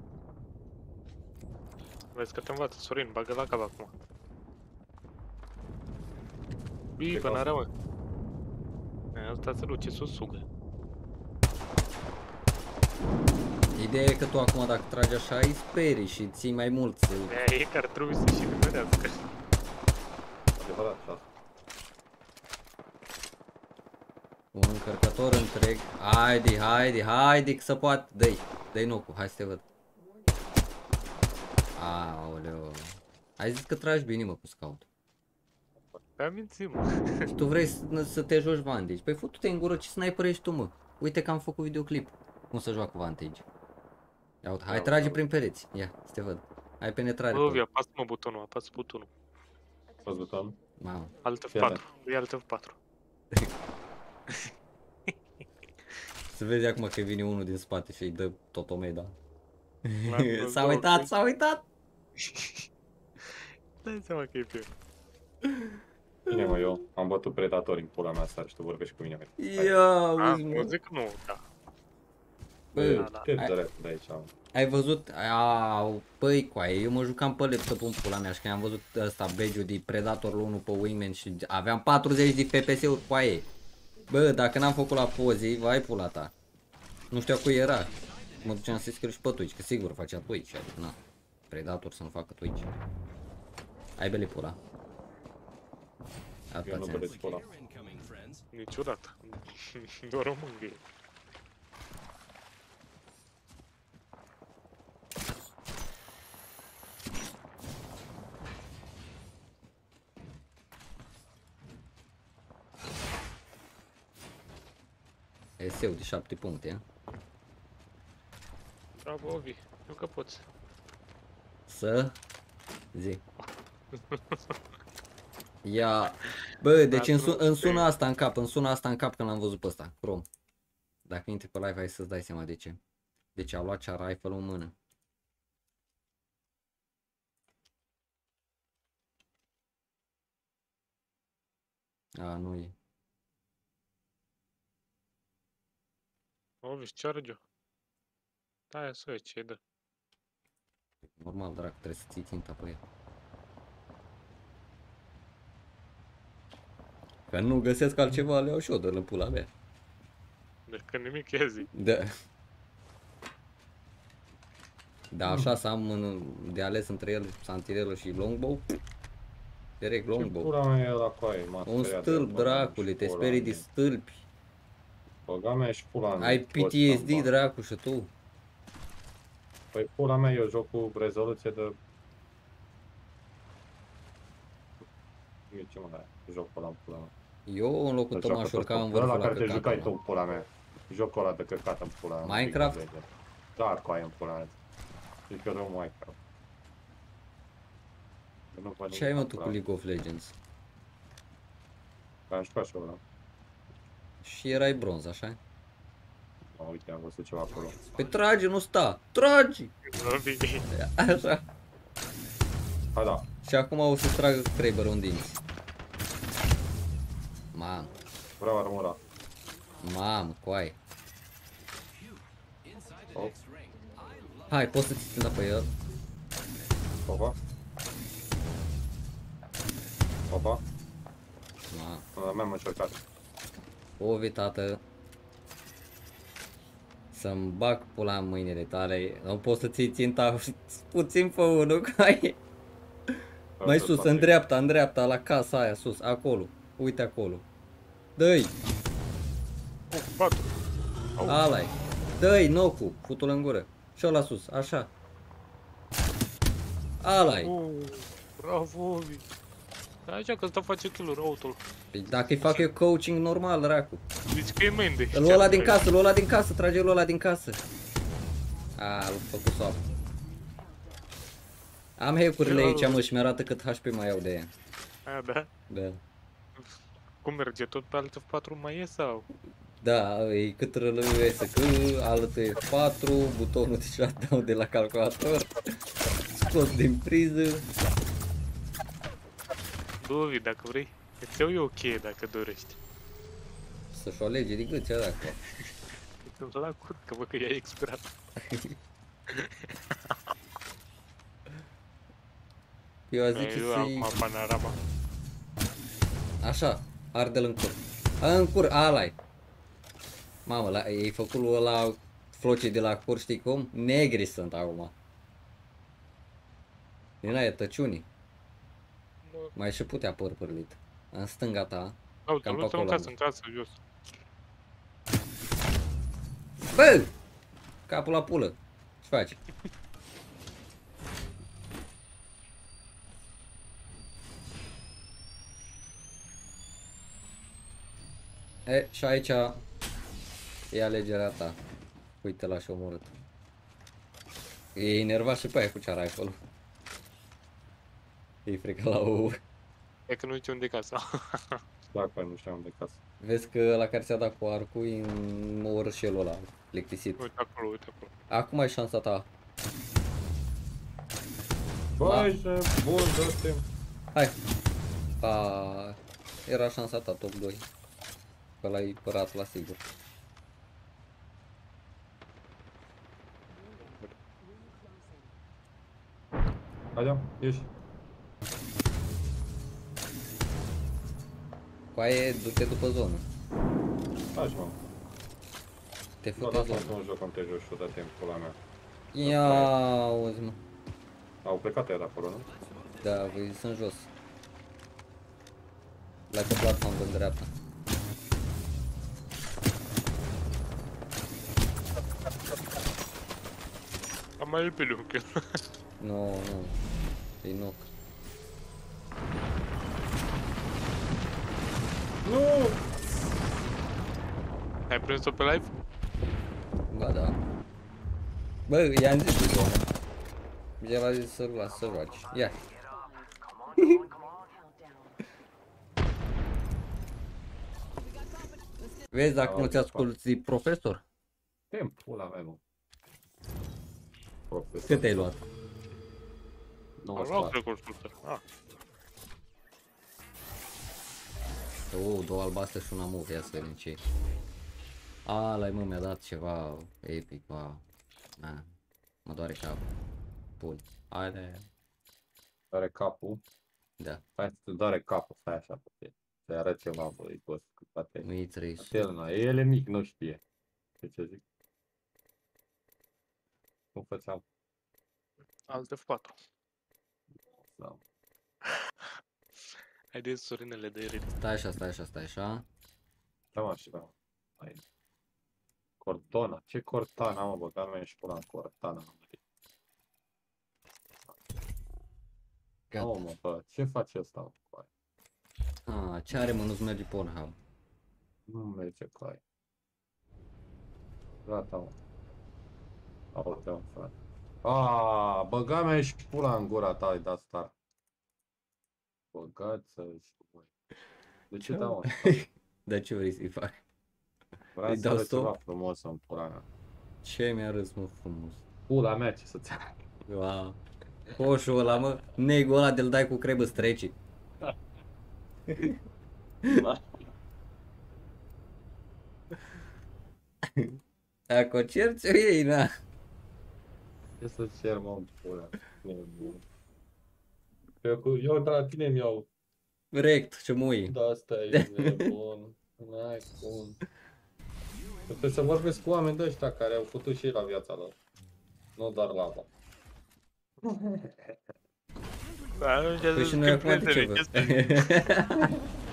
vezi că te învață, Sorin, bagă la cap acum. Bii, Ce până cauză? rămân. Asta se duce sus, sugă. Ideea e că tu acum dacă tragi așa îi sperii și ții mai mulți. Aia e că ar trebui să și nimerească. Adevărat, și asta. Un încărcător întreg. Haide, haide, haide că se poate. Dă-i, dă-i nocu, hai să te văd. Aoleu. Ai zis că tragi bine mă cu scout. Pe-a mințit, mă. Și tu vrei să, să te joci Vantage. Păi fă-tu-te în gură, ce sniper ești tu mă. Uite că am făcut videoclip. Cum să joacă Vantage. Ia uite, hai Ia trage uite. prin pereți. Ia, să te văd. Ai penetrare Bă, pe... vi apasă mă butonul, apasă butonul. Fost buton. Mamă. Alt F Fii patru, e alt F patru. Să vezi acum că vine unul din spate și îi dă totomeda. L-am S-a văzut, uitat, ok. s-a uitat! Dai seama că e pe el. Bine, mă, eu am bătut predatori în pula mea asta și tu vorbești cu mine, mă. Hai, Ia, A, auzi, nu mă. zic nu, da. Bă, da, da. te ai- dracu de aici, mă. Ai văzut? Au, păi, coaie, eu mă jucam pe laptop în pula mea și când am văzut ăsta badge-ul de Predator unu pe Wingman și aveam patruzeci de F P S-uri, coaie. Bă, dacă n-am făcut la poze, vai pula ta. Nu știu cui era. Mă duceam să scriu și pe Twitch, că sigur facea Twitch, adică na. Predator să nu facă Twitch. Ai bele pula. Eu Atâta nu ți-am vedeți zis. pula. Niciodată. Doar o mângâie. Eseu de șapte puncte, a? Bravo, Ovi. Nu că poți. Să zi. Ia. Bă, deci îmi, sun, îmi sună asta în cap, îmi sună asta în cap când l-am văzut pe ăsta, Chrome. Dacă intri pe live, hai să-ți dai seama de ce. Deci a luat cea rifle în mână. A, nu e. Ovi, charge-o. Da, să ce dă. Normal, dracu, trebuie să ții ținta pe el. Că nu găsesc altceva, le iau și eu de în pula mea. Deci că nimic e zi. Da. Da, așa să am în, de ales între el, santirelă și longbow. Direct Ce longbow. pula mea e la coaie, m-a Un speriat de stâlp, el, băga mea dracule, și te pula sperii de mea. stâlpi. Băga mea și pula mea. Ai toți P T S D, am bani. dracu, și tu. Păi pula mea, eu joc cu rezoluție de... Eu ce mă dai? Joc ăla în pula mea. Eu în locul tău m-aș urca în vârful Ăla la care te jucai căcatul, tu mă. în pula mea. Jocul ăla de căcat în pula mea. Minecraft? League of Legends. Da, coaie în pula mea. Zic eu rău Minecraft. Eu nu văd Ce ai mă nimic tu în cu pula mea. League of Legends? Am jucat și ăla. Și erai bronz, așa? Mă, uite, am văzut ceva acolo. Păi trage, nu sta, tragi! Ovi. Așa. Ha, da. Și acum o să-ți tragă Kraber un dinți. Mamă, Vreau armura. mamă, coaie. Oh, Hai, poți să ți țină pe el? opa. Opa. Mamă. Mi-am încercat. Ovi, tată. Să-mi bag pula în mâinile tale. Nu poți să ții ținta puțin pe unul, coaie. Mai sus, în dreapta, în dreapta, la casa aia, sus, acolo. Uite acolo. Dă-i, Oh, patru. ala-i. Dă-i, nocu, futul în gură. Și ăla sus, așa. Ala-i. Oh, bravo, Ovi. Da, aici că ăsta face kill-uri, autul. Păi dacă-i fac eu coaching normal, dracu. Zici că e main de Îl lua ăla din casă, îl lua ăla din casă, trage-l ăla din casă. A, l-a făcut swap. Am hack-urile aici, mă, și mi-arată cât H P mai iau de ea. A, da? Da. Cum merge? Tot pe alt F patru mai e sau? Da, e cât rălăie S C, altul e F patru, butonul de shutdown de la calculator, scos din priză. Ovi, dacă vrei, îți iau eu o cheie dacă dorești. Să-și o alege de gât, cea dacă. Îmi la curt, că văd că e expirat. Eu a zice Eu să-i... acum panorama. Așa, arde-l în cur. A, în cur, ala-i. Mamă, la, ei făcut lui ăla flocii de la cur, știi cum? Negri sunt acum. Din aia tăciunii. Mai și putea păr părlit. În stânga ta. Uite, Cam pe lăsă în acolo. casă, în casă, jos. Bă! Capul la pulă. Ce faci? E, și aici e alegerea ta. Uite la și omorât. E enervat și pe aia cu cea rifle-ul. E frică la ou. E că nu știu unde e casa. Dacă nu știam de casă. Vezi că la care ți-a dat cu arcul e în orășelul ăla, plictisit. Uite acolo, uite acolo. Acum ai șansa ta. Băi, ce bun, dă-te. Hai. A, era șansa ta, top doi. Că l-ai părat la sigur. Haide, ieși. Coaie, du-te după zonă. Hai, mă. Te Nu, fute lasă-mă zonă. să mă joc în tejul și o dă-te în pula mea. Ia auzi, mă. Au plecat ea de acolo, nu? Da, voi sunt jos. La că platform în dreapta. Am mai pe luncă. Nu, nu. E knock. Nu! Ai prins-o pe live? Ba da. Bă, i-am zis de zonă. El a zis să-l las să roagi. Ia. Vezi dacă nu ți-asculti profesor? Te-mi pula mea, mă. Profesor. Cât ai luat? Nu Am mă luat, stai. cred că o sută. Ah, Oh, două albastre și una move, ia să vedem ce e. Ala, mă, mi-a dat ceva epic, wow. Na, mă doare capul. Pul. Haide. Are capul. Da, Hai să doare capul, stai așa puțin. Să-i arăt ceva, băi, boss, că poate... nu-i trei. El, nu, el e mic, nu știe. Ce ce zic? Cum făceam? alt F patru. Da. Haideți, Sorinele de ieri. Stai așa, stai așa, stai așa. Da, mă, și da. Hai. Cortona. Ce Cortana, mă, băga mea și pula în Cortana. Gata. Oh, mă, bă, ce face ăsta, mă? Coai? Ah, ce are, mă, nu-ți merge Pornhub? Nu merge, coai. Gata, mă. Aute, mă, frate. Aaaa, băga mea și pula în gura ta, ai dat star. Băgați-să și voi. De ce da, mă? De ce vrei să-i fac? Vreau Îi să dau arăt stop? ceva frumos în pula mea. Ce mi-a râs, mă, frumos? Pula mea, ce să-ți arăt? Wow. Coșul ăla, mă, negul ăla de-l dai cu crebă streci. Dacă o cerți, o iei, na. Ce să cer, mă, în pula? Nebun. Eu, cu, eu de la tine mi-au. Rect, ce mui. Da, asta e nebun. N-ai cum. Trebuie să vorbesc cu oameni de ăștia care au făcut și ei la viața lor. Nu doar lava. Da, nu Păi și noi acum de ce vă? It's about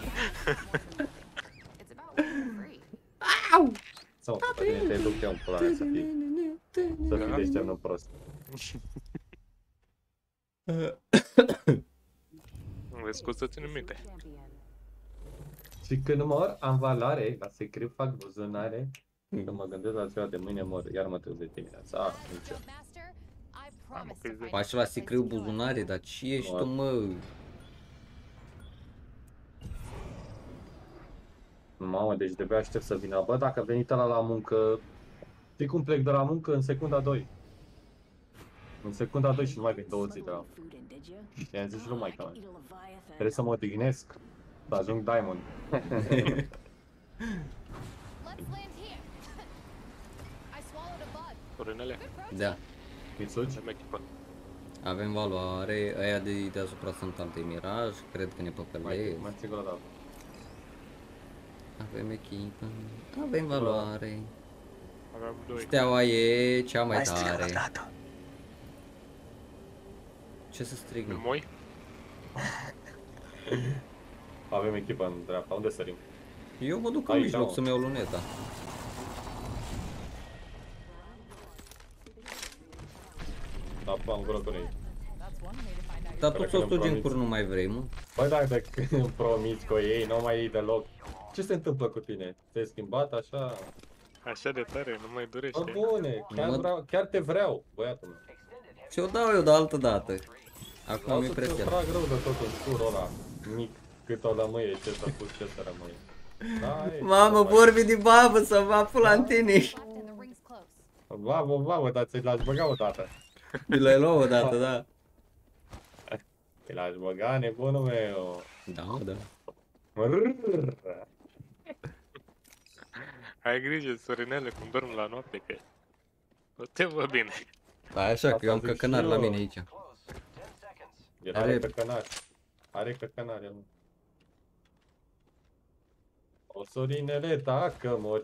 being free. Să mă, pe tine te duc eu în pula mea să fii. Să fii deștept, nu prost. Vezi cum să ținem minte. Și când mor, am valoare, la secret fac buzunare. Când mă gândesc la ziua de mâine mor, iar mă trezesc dimineața. Ah, nicio. Am o chestie. Faci la sicriu buzunare, dar ce ești tu, mă? Mamă, deci de-abia aștept să vină. Bă, dacă a venit ăla la muncă, știi cum plec de la muncă? În secunda doi. În secunda doi și nu mai vin două zi de la. Și i-am zis și nu mai ca mea. Trebuie să mă odihnesc. Să ajung Diamond. Let's land here. I swallowed a bug. Sorinele, Da, Mitsugi? am echipă. avem valoare, aia de deasupra sunt alte Miraj, cred că ne Mai, păcălesc. mai țin o dată. Avem echipă, avem valoare. Aveam doi. Steaua e cea mai tare. Ce să strig, Îl mă? moi? Avem echipă în dreapta. Unde sărim? Eu mă duc în Aici, mijloc mă. să-mi iau luneta. Da, am gură cu ei. Dar tu Cred să o că stugi în îmi cur nu mai vrei, mă? Băi, dacă îmi promiți cu ei, nu mai iei deloc. Ce se întâmplă cu tine? Te-ai schimbat așa? Așa de tare, nu mai dorește. Bă, bune, chiar, mă- vreau, chiar te vreau, băiatul meu. Și-o dau eu de altă dată. Acum Vreau mi-e să-ți preția. trag rău de tot în curul ăla mic, cât o lămâie, ce să pus, ce să rămâie. Da, e, Mamă, mai- vorbi de babă să vă pula în tine. Left and the ring's close. Babă, babă, dar ți l-aș băga o dată. Mi l-ai luat odată, da. Te lași băga, nebunul meu. Da, da. Rrrr. Ai grijă, Sorinele, cum dorm la noapte, că nu te văd bine. Da, așa, că eu am Asta zic căcănar și la eu. mine aici. Close. ten seconds. El Are- are căcănar. Are căcănar, el. O Sorinele, dacă mori.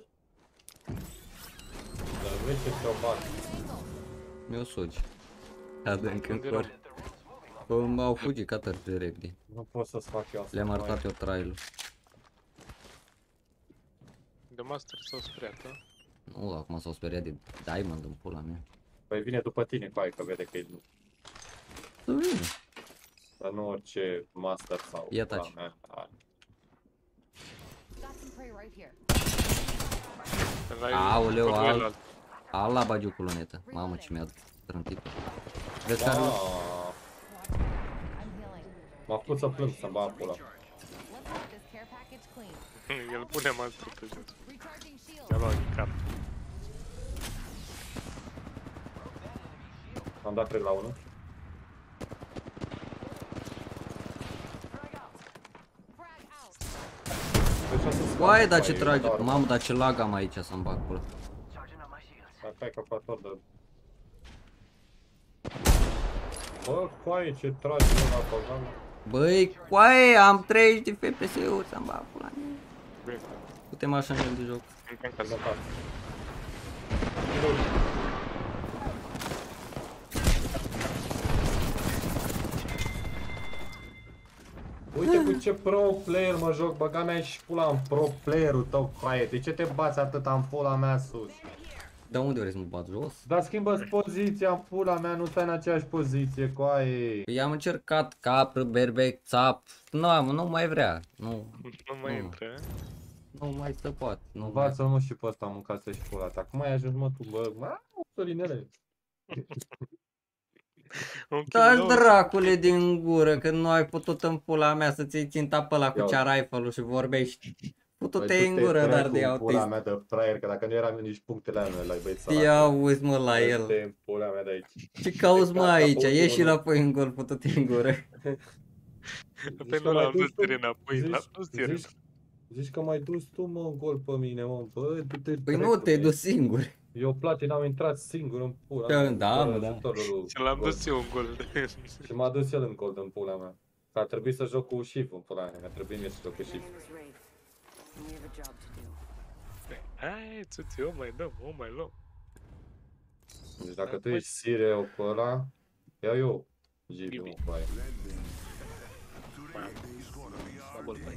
Lăvește-te-o bat. Mi-o sugi. Adânc în Unde cor. eram? Bă, au fugit ca tări de repede. Nu pot să-ți fac eu asta. Le-am mai. arătat eu trailul. De master s-au speriat, da? Nu, acum s-au speriat de Diamond în pula mea. Păi vine după tine cu aia, că vede că e nu. Să vină. Dar nu orice master sau... Ia pula taci. mea are. Got some prey right here. L-ai Aoleu, făcut al- el alt. Al la bagiu cu lunetă. Mamă, ce mi-a trântit. Vezi care... Ah, I'm healing. m-a făcut să plâng să-mi bag pula. Let's get this care package clean. El pune master pe jos. Recharging shield. Mi-a luat din cap. Am dat trei la unu. Frag out. Deci o să-ți Uai, fac, dar băi, ce eu trage. doar- Mamă, dar ce lag am aici să-mi bag pula. Charging on my shields. Dar stai calculator de... Bă, coaie, ce tragi mă la păzală. Băi, coaie, am treizeci de F P S-uri să-mi bag pula mea. Bine, Putem așa în de joc. încă în casă. Notat. Uite cu ce pro player mă joc, băga mea și pula în pro player-ul tău, coaie. De ce te bați atât în pula mea sus? Dar unde vrei să mă bat jos? Dar schimbă-ți poziția în pula mea, nu stai în aceeași poziție, coaie. Păi am încercat capră, berbec, țap. Nu, nu mai vrea. Nu, Nu mai Nu. intră, eh? nu mai se poate. Nu mai... Învață mă și pe ăsta, mâncați și pula ta. Cum ai ajuns mă tu, bă? Mă, Sorinele. Un Da, kilo, dracule din gură, că nu ai putut în pula mea să ții ținta pe ăla cu Ia cea rifle-ul și vorbești. Putu-te Păi în tu te gură, treci dar de cu pula autist. mea de fraier, că dacă nu eram eu nici punctele alea la băieți săraci. Ia uzi mă la el. Dă-te în pula mea de aici. Ce cauți mă Ca- ca aici? ultimul Ieși nu. înapoi în gol, putu-te în gură. Pe Zici că nu m-ai l-am dus dus tu? înapoi, Zici- l-am dus direct. Zici, zici că m-ai dus tu, mă, în gol pe mine, mă, bă, du-te Păi nu, dracu, te-ai bă. dus singur. Eu platin am intrat singur în pula Da, mea, da, fără mă, da. ajutorul lui Și l-am Gol. dus eu un gol. Și m-a dus el în gol în pula mea. Că a trebuit să joc cu shift în pula mea, mi-a trebuit mie să joc cu My shift. name is Wraith, and we have a job to do. Hai, țuți, o mai dăm, o mai luăm. Deci dacă tu Păi- ești Sireo pe ăla, iau eu G B, mă, cu aia. Double play.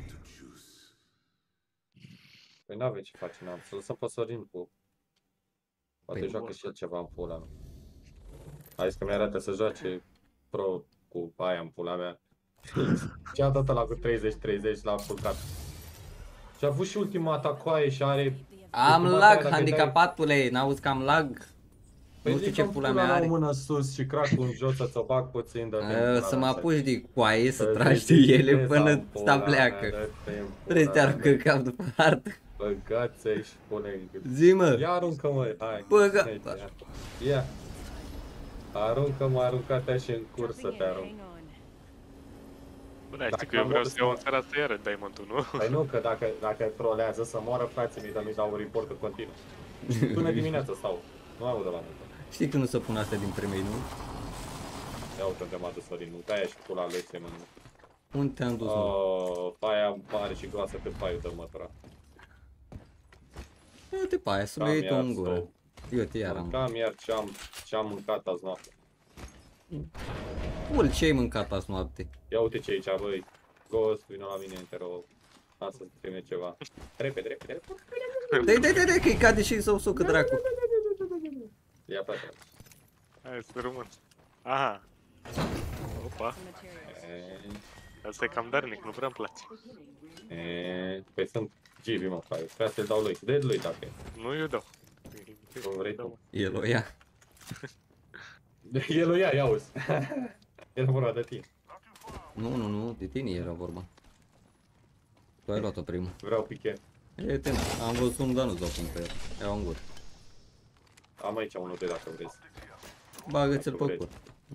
Păi n-avem ce face, n-am. Să lăsăm pe Sorin cu... Poate Păi, joacă și el ceva în pula mea. A zis că mi-arată să joace pro cu aia în pula mea. Și a dat ăla cu treizeci treizeci l-a furcat. Și a avut și ultima atacoaie și are... Am ultima lag, aia, dacă handicapatule, n-auzi că am lag. Păi Nu știu zic ce că pula pula mea are. o mână sus și cracul în jos să-ți o bag puțin, dar... Uh, Să mă apuci de coaie, să tragi de ele până sta pleacă. Vrei să te aruncă în cap după hartă? Băgați-i și pune-i în gât. Zi mă, Ia aruncă-mă, hai. Băga- Hai, ia. Ia. Aruncă-mă, aruncă-te și în curs să te arunc. Hang on. Bă, dar știi Dacă că eu am vreau văzut să iau să- în seara asta iară Diamond-ul, nu? Păi nu, că dacă, dacă trolează să moară frații mei, dar mi dau report în continuu. Până dimineața stau. Nu aud de la muncă. știi că nu se pun astea din primei, nu? Ia uite unde m-a dus Sorin, nu? Aia și pula lui se mână. Unde te-am dus, mă? Oh, aia mare și groasă pe paiul de următora. Uite pe aia, să Cam le iei tu iar în gură. sau- Uite, iar am. Mâncam iar ce am, ce am mâncat azi noapte. Ul, ce ai mâncat azi noapte? Ia uite ce aici, băi. Ghost, vină la mine, te rog. Am să-ți trimit ceva. Repede, repede, repede. Dai, dai, dai, dai, că-i cade și să-o sucă dracu. Ia plată. Hai să rămân. Aha. Opa. Some materials. E, Asta e cam darnic, nu prea-mi place. e, păi sunt G B, mă, care trebuie să-l dau lui. Dă lui dacă e. Nu eu dau. Nu vrei Da, tu. mă. El o ia. El o ia, ia uzi. El vorba de tine. Nu, nu, nu, de tine era vorba. Tu ai luat-o primul. Vreau piche. E, te am văzut unul, dar nu-ți dau punct pe el. Iau în gură. Am aici unul de dacă vreți. Bagă-ți-l pe vrei. cur.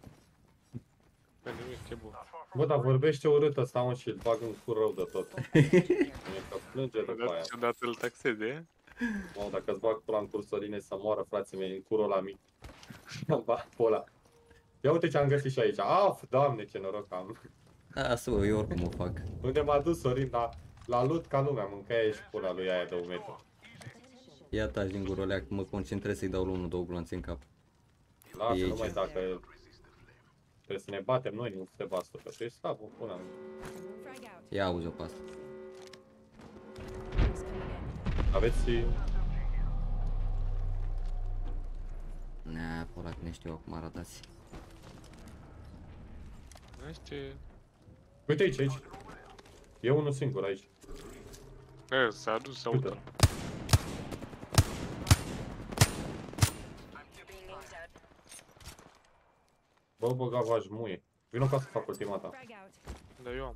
Pe nimic, e bun. Bă, dar vorbește urât ăsta, mă, și îl bag în cur rău de tot. E că plânge după aia. Odată îl taxezi, e? Mă, dacă îți bag pula în cur, Sorine, să moară frații mei, în curul ăla mic. Am bag pula. Ia uite ce am găsit și aici. Af, doamne, ce noroc am. Lasă, eu oricum o fac. Unde m-a dus Sorin, la, la lut ca lumea, mâncăia și pula lui aia de un metru. Ia taci din gură alea, că mă concentrez să-i dau lui unul, două gloanțe în cap. Lasă, E numai aici. dacă trebuie să ne batem noi, nu se bastă, că tu ești slab, pula mea. Frag out. Ia auzi-o pe asta. Aveți și... Nea, pula, că ne știu acum aratați. Nu știu. Uite aici, aici. E unul singur aici. E, s-a dus Uite. auto. Bă, băga v-aș muie. Vino ca să fac ultimata. Frag out. Dar eu am.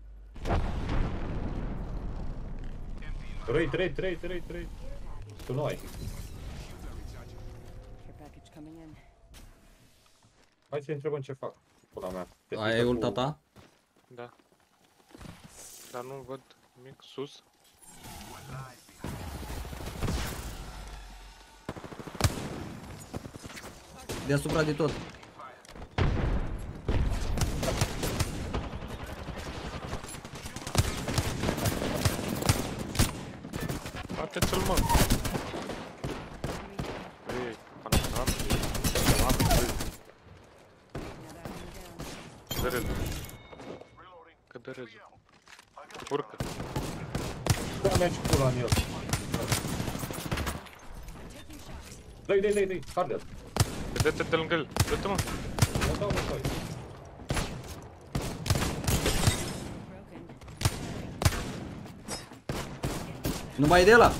trei, trei, trei, trei, trei. Tu nu ai. Care package coming in. Hai să întrebăm ce fac. Pula mea. Te Aia e frică ulta cu- ta? Da. Dar nu văd nimic sus. Deasupra de tot. Bate-ți-l, mă! Ei, panorama, ei. Panorama, ei. Cât de rezu. Cât de rezu. Urcă. Da, mergi pula în el. Dă-i, dă-i, dă-i, dă-i. Harder. Dă-te de lângă el. Dă-te, mă. Mă dau, mă, dai. Broken. Nu mai e de ăla.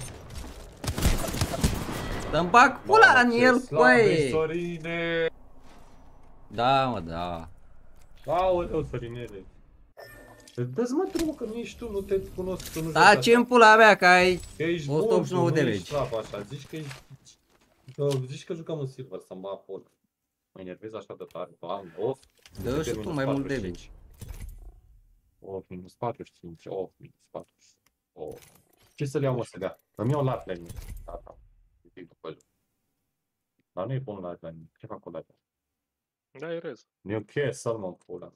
Să-mi bag pula în el, băi! Sorine! Da, mă, da. Aoleu, Sorinele. Dă-ți mă drumul că nu ești tu, nu te cunosc, tu nu Da, ce în pula mea că ai... Că ești o bun, sută optzeci și nouă tu de nu legi. ești slab așa, zici că ești... Că, zici că jucăm în silver, să-mi bag pula. Mă enervez așa de tare, doamne, of. Dă și tu mai mult de legi. opt minus patruzeci și cinci, opt minus patruzeci și cinci, opt. Ce să le iau, mă, să dea? Îmi iau lat la mine. Da, da. Zic după joc. Dar nu e bun lat la mine. Ce fac cu lat? Da, e rez. Nu e ok să-l mă pula.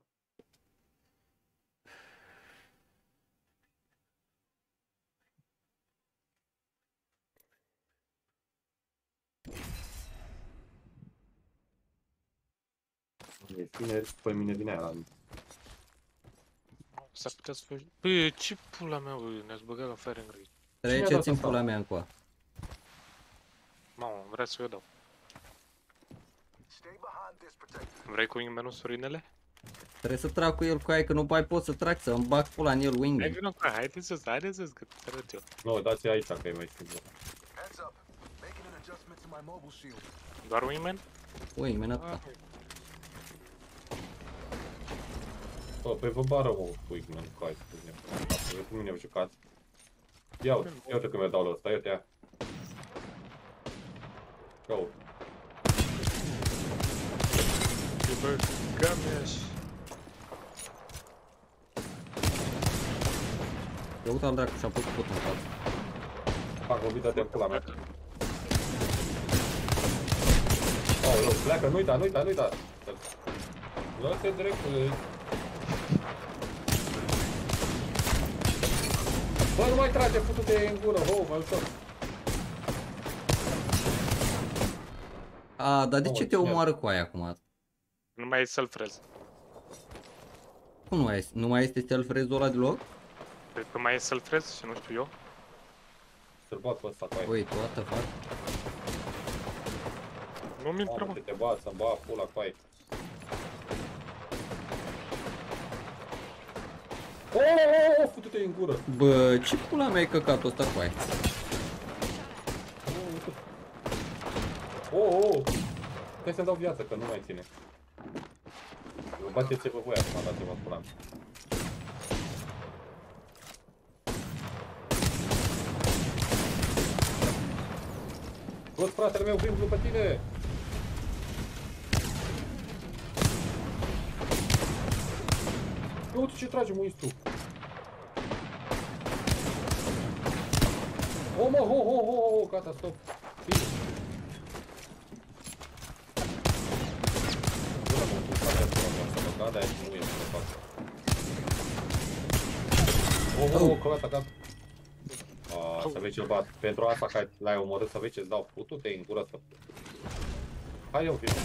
E tineri, pe mine vine aia la mine. S-ar putea să fie... Băi, ce pula mea, băi, ne-ați băgat la Fire and Rage. Treceți în asta? pula mea încoa. Mamă, vreau să eu dau. Stay behind this protector. Vrei cu wingman-ul, Sorinele? Trebuie să trag cu el cu aia, că nu mai pot să trag, să-mi bag pula în el Hai, wingman. vină cu aia, haideți sus, haideți sus, că te arăt eu. Nu, dați aici că e mai simplu. Heads up. Making an adjustment to my mobile shield. Doar wingman? Wingman atâta. Ah, Bă, păi vă bară mă cu Igman, cu aia, cu mine. Eu cu mine vă jucați. Ia uite, ia uite cum mi-a dau la ăsta, ia uite ia. Ia uite. ce bă, gameaș. Eu uite al dracu și-a pus tot în față. Fac o vită de pula mea. Aoleu, pleacă, nu uita, nu uita, nu uita. Lă-te dreptul. Bă, nu mai trage, futu-te în gură, ho, mai ușor. A, dar de Oh, ce te cine? omoară cu aia acum? Nu mai e self-rez. Cum nu mai, nu mai este self-rez-ul ăla deloc? Cred că mai e self-rez și nu știu eu. Să-l bat pe ăsta cu aia. Wait, what the fuck? Nu mi-l Mamă, mă. ce te bat, să-mi bat pula cu aia. Oh, oh, oh, futu-te în gură. Bă, ce pula mea e căcatul ăsta cu aia? Oh, oh, hai să-mi dau viață, că nu mai ține. Vă bateți-vă voi acum, dați-vă pula mea. Toți fratele meu vin după tine! uite ce trage muistru. O, mă, ho, ho, ho, ho, gata, stop. Bine. Da, da, nu e să fac. O, o, o, gata, gata. A, să vezi ce-l bat. Pentru asta că l-ai omorât, să vezi ce-ți dau. Putu-te în gură să... Hai eu, vine.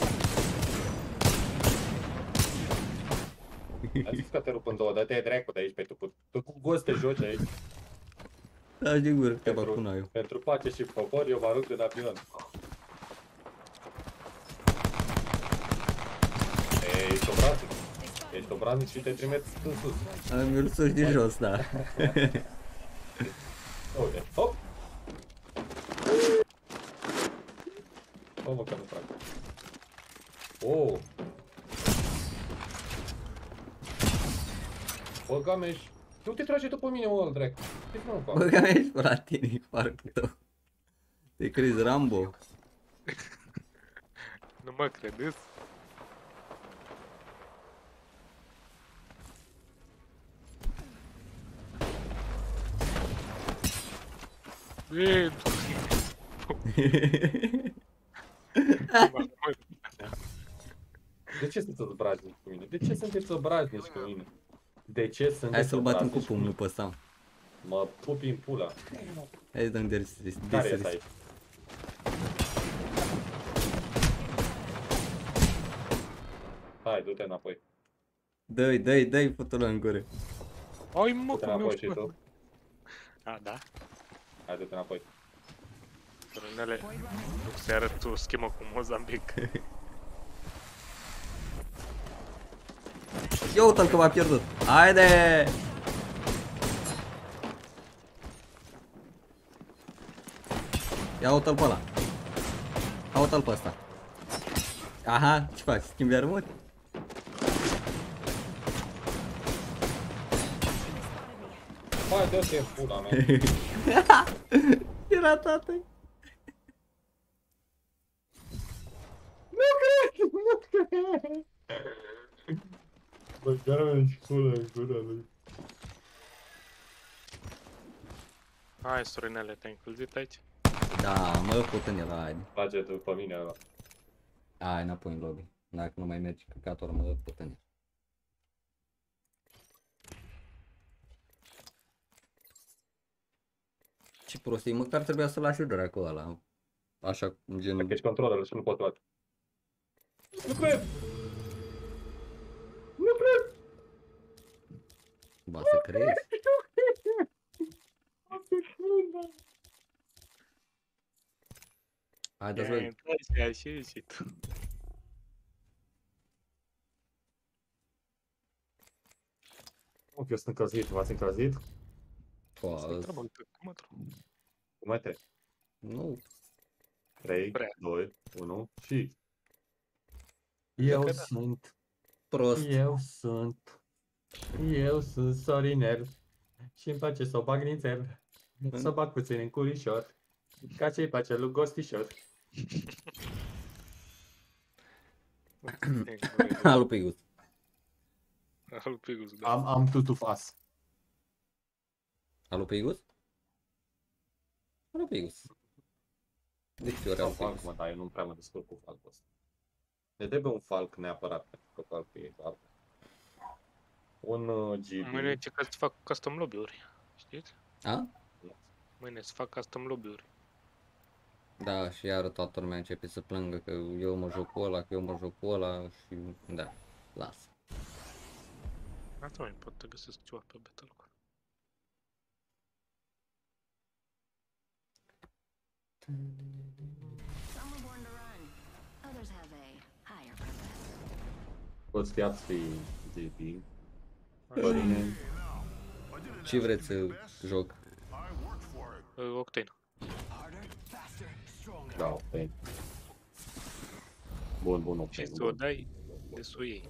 Ai zis că te rup în două, dă-te dracu de aici, pe tu, tu cu gos te joci aici. Da, de gură, te Pentru, bag eu. pentru pace și popor, eu vă arunc din avion. Ei, ești obraznic. Ești obraznic și te trimeți în sus. Am eu sus de jos, da. Uite, hop! O, mă, că nu trag. Oh! Bă, Gameș, nu te trage după mine, mă, drac. Ce nu fac? Bă, că ești pe la tine, parcă tău. Te crezi Rambo? Nu mă credeți? Bine, De ce sunteți obraznici cu mine? De ce sunteți obraznici cu mine? De ce sunteți Hai să-l batem cu obraznici pumnul pe ăsta. Mă pupi în pula. Hai să dăm de Care de e aici? Hai, du-te înapoi. Dă-i, dă-i, dă-i putul în gură. ai mă, Du-te cum eu înapoi și știu. tu. A, da? Hai, du-te înapoi. Rănele, nu se arăt o schemă cu Mozambic. Ia uite-l că m-a pierdut. Haide! Ia uite-l pe ăla. Ia uite-l pe ăsta. Aha, ce faci? Schimbi armuri? Hai, dă-te în pula mea. Era tată. Nu cred, nu cred. Bă, Gameș, pula în gura lui. Hai, Sorinele, te-ai încălzit aici? Da, mă put în el, haide. Face după mine ăla. Hai, înapoi în lobby. Dacă nu mai mergi căcator, mă put în el. Ce prostie, măcar trebuia să lași dracu ăla. Așa, gen... Dacă ești controller și nu pot luat. Nu cred! Nu cred! Ba, să crezi? Hai, dați voi. Ai așa și tu. Mă, că eu sunt încălzit, v-ați încălzit? Foaz. Întreabă, uite, cum mă Cum mai trei? Nu. trei, Prea. doi, unu și... Eu Cred că da. sunt, Prost. eu sunt, eu sunt Sorinel și îmi place să o bag nițel, să bag puțin în curișor, ca ce-i place lui Gostișor. Alu Pigus. Alu Pigus, da. Am, am tutufas. Alu Pigus? Alu Pigus. De ce ori Sau Alu falc, Pigus? mă, dar eu nu prea mă descurc cu falcul ăsta. Ne trebuie un falc neapărat, pentru că falcul e doar un uh, G B. Mâine ce că să fac custom lobby-uri, știți? A? Mâine să fac custom lobby-uri. Da, și iară toată lumea începe să plângă că eu mă joc cu ăla, că eu mă joc cu ăla și da, las. Asta mai pot să găsesc ceva pe Battle.com. Some were born to run. Others have a higher purpose. Toți fiați fi G B. Părine. Ce vreți să joc? Uh, Octane. Da, ok. Bun, bun, ok. Și să o dai de să o iei.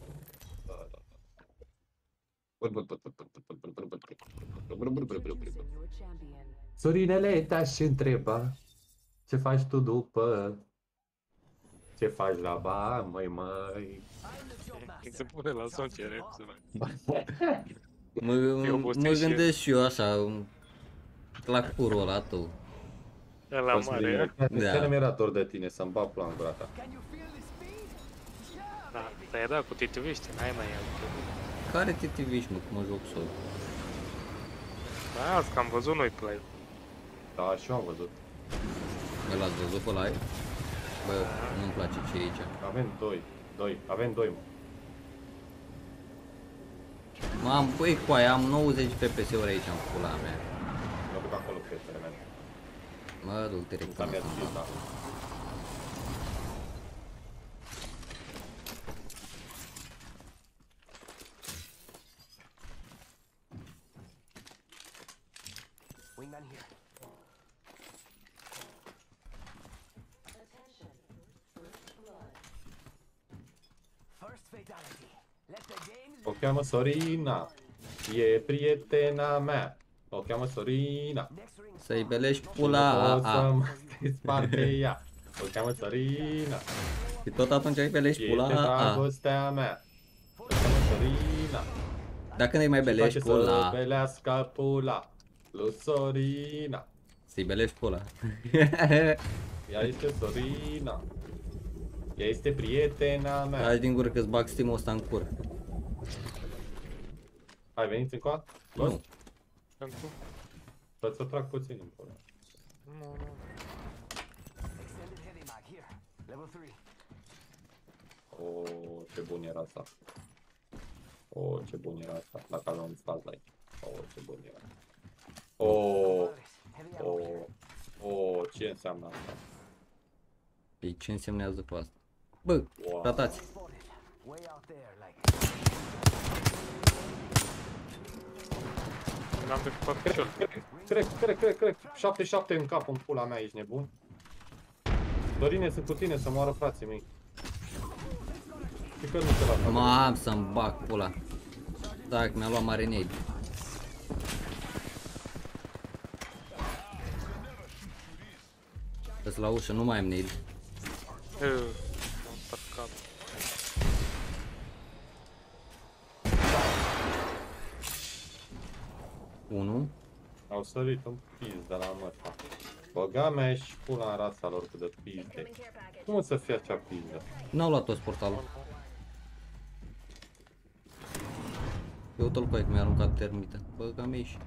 Sorinele, te-aș întreba ce faci tu după? Ce faci la ba, măi, măi? Se pune la somn, ce repede. Mă, E obosit mă și el. gândesc și eu așa, la curul ăla tău. Ăla mare, a? Da. Ce mi-era dor de tine să-mi bag pula în gura ta. Da, ți-ai dat cu titiviște, n-ai mai alt. Care te tiviști, mă, cum mă joc solo? Da, azi că am văzut noi play. Da, și eu am văzut. Îl ați văzut pe live? Bă, nu-mi place ce e aici. Avem doi. Doi. Avem doi, mă. M-am, băi, cu aia, am nouăzeci F P S-uri aici în pula mea. Mă duc acolo, prietele mele. Mă duc direct Puta până mea, acum. da. Wingman here. First fatality. Let the game O cheamă Sorina. E prietena mea. O cheamă Sorina. next ring. Să-i belești Nu pula, pot a, să a. mă sparte ea. O cheamă Sorina. Și tot atunci îi belești E pula, de a, a. dragostea mea. O cheamă Sorina. Dacă nu-i mai belești Face să pula, belească pula lui Sorina. să-i belești pula. Ea este Sorina. Ea este prietena mea. Taci din gură că-ți bag Steam-ul ăsta în cur. Hai, veniți încoa? Nu. Pentru? Să-ți o trag puțin în pula. Nu, nu. Extended heavy mag here. Level three. O, ce bun era asta. O, ce bun era asta. Dacă aveam un flashlight. O, ce bun era. O, Heavy o, ammo here. o, ce înseamnă asta? Păi ce însemnează pe asta? Bă, Wow. tratați. Spotted. Way out there, like. N-am decupat pe cel. Crec, crec, crec, crec. șapte șapte în cap în pula mea, ești nebun? Dorine, sunt cu tine să moară frații mei. Și că nu te lasă. Mam să-mi bag pula. Dacă mi-a luat marinade. Stă la ușă, nu mai am nade. E, m-am parcat. Unu. Au sărit în pizd de la măta. Băga mea și pula în rața lor cu de pizde. Cum o să fie acea pizdă? N-au luat toți portalul. Eu uite-l cu aia că mi-a aruncat termită. Băga mea și.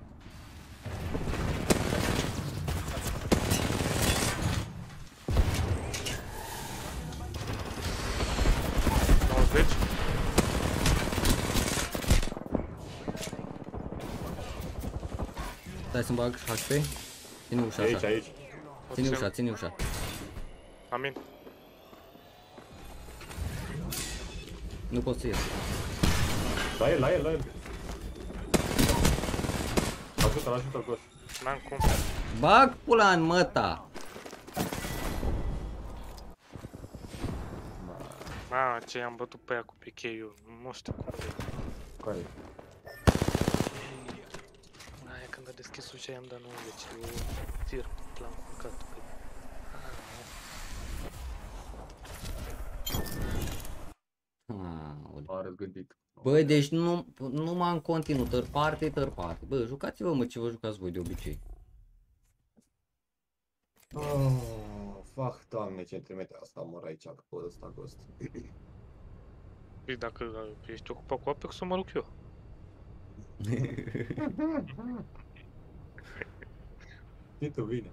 nouăzeci. Stai să-mi bag H P. Ține ușa Aici, așa. aici. Ține ușa, ține ușa. Amin. Nu pot să ies. La el, la el, la el. Ajută-l, ajută-l, Ghost. N-am cum. Bag pula în măta. Ma, ce am bătut pe ea cu picheiul. Nu știu cum de. Care? Aia când a deschis ușa i-am dat nouăzeci. Eu tir, l-am culcat. Pe... Aoleu. M-am răzgândit. Băi, deci nu, nu m-am continuat, third party, third party. Bă, jucați-vă mă ce vă jucați voi de obicei. Oh, fac, doamne, ce trimite asta mor aici, că pot ăsta Ghost. Păi dacă ești ocupat cu Apex, o mă duc eu. Știi tu bine.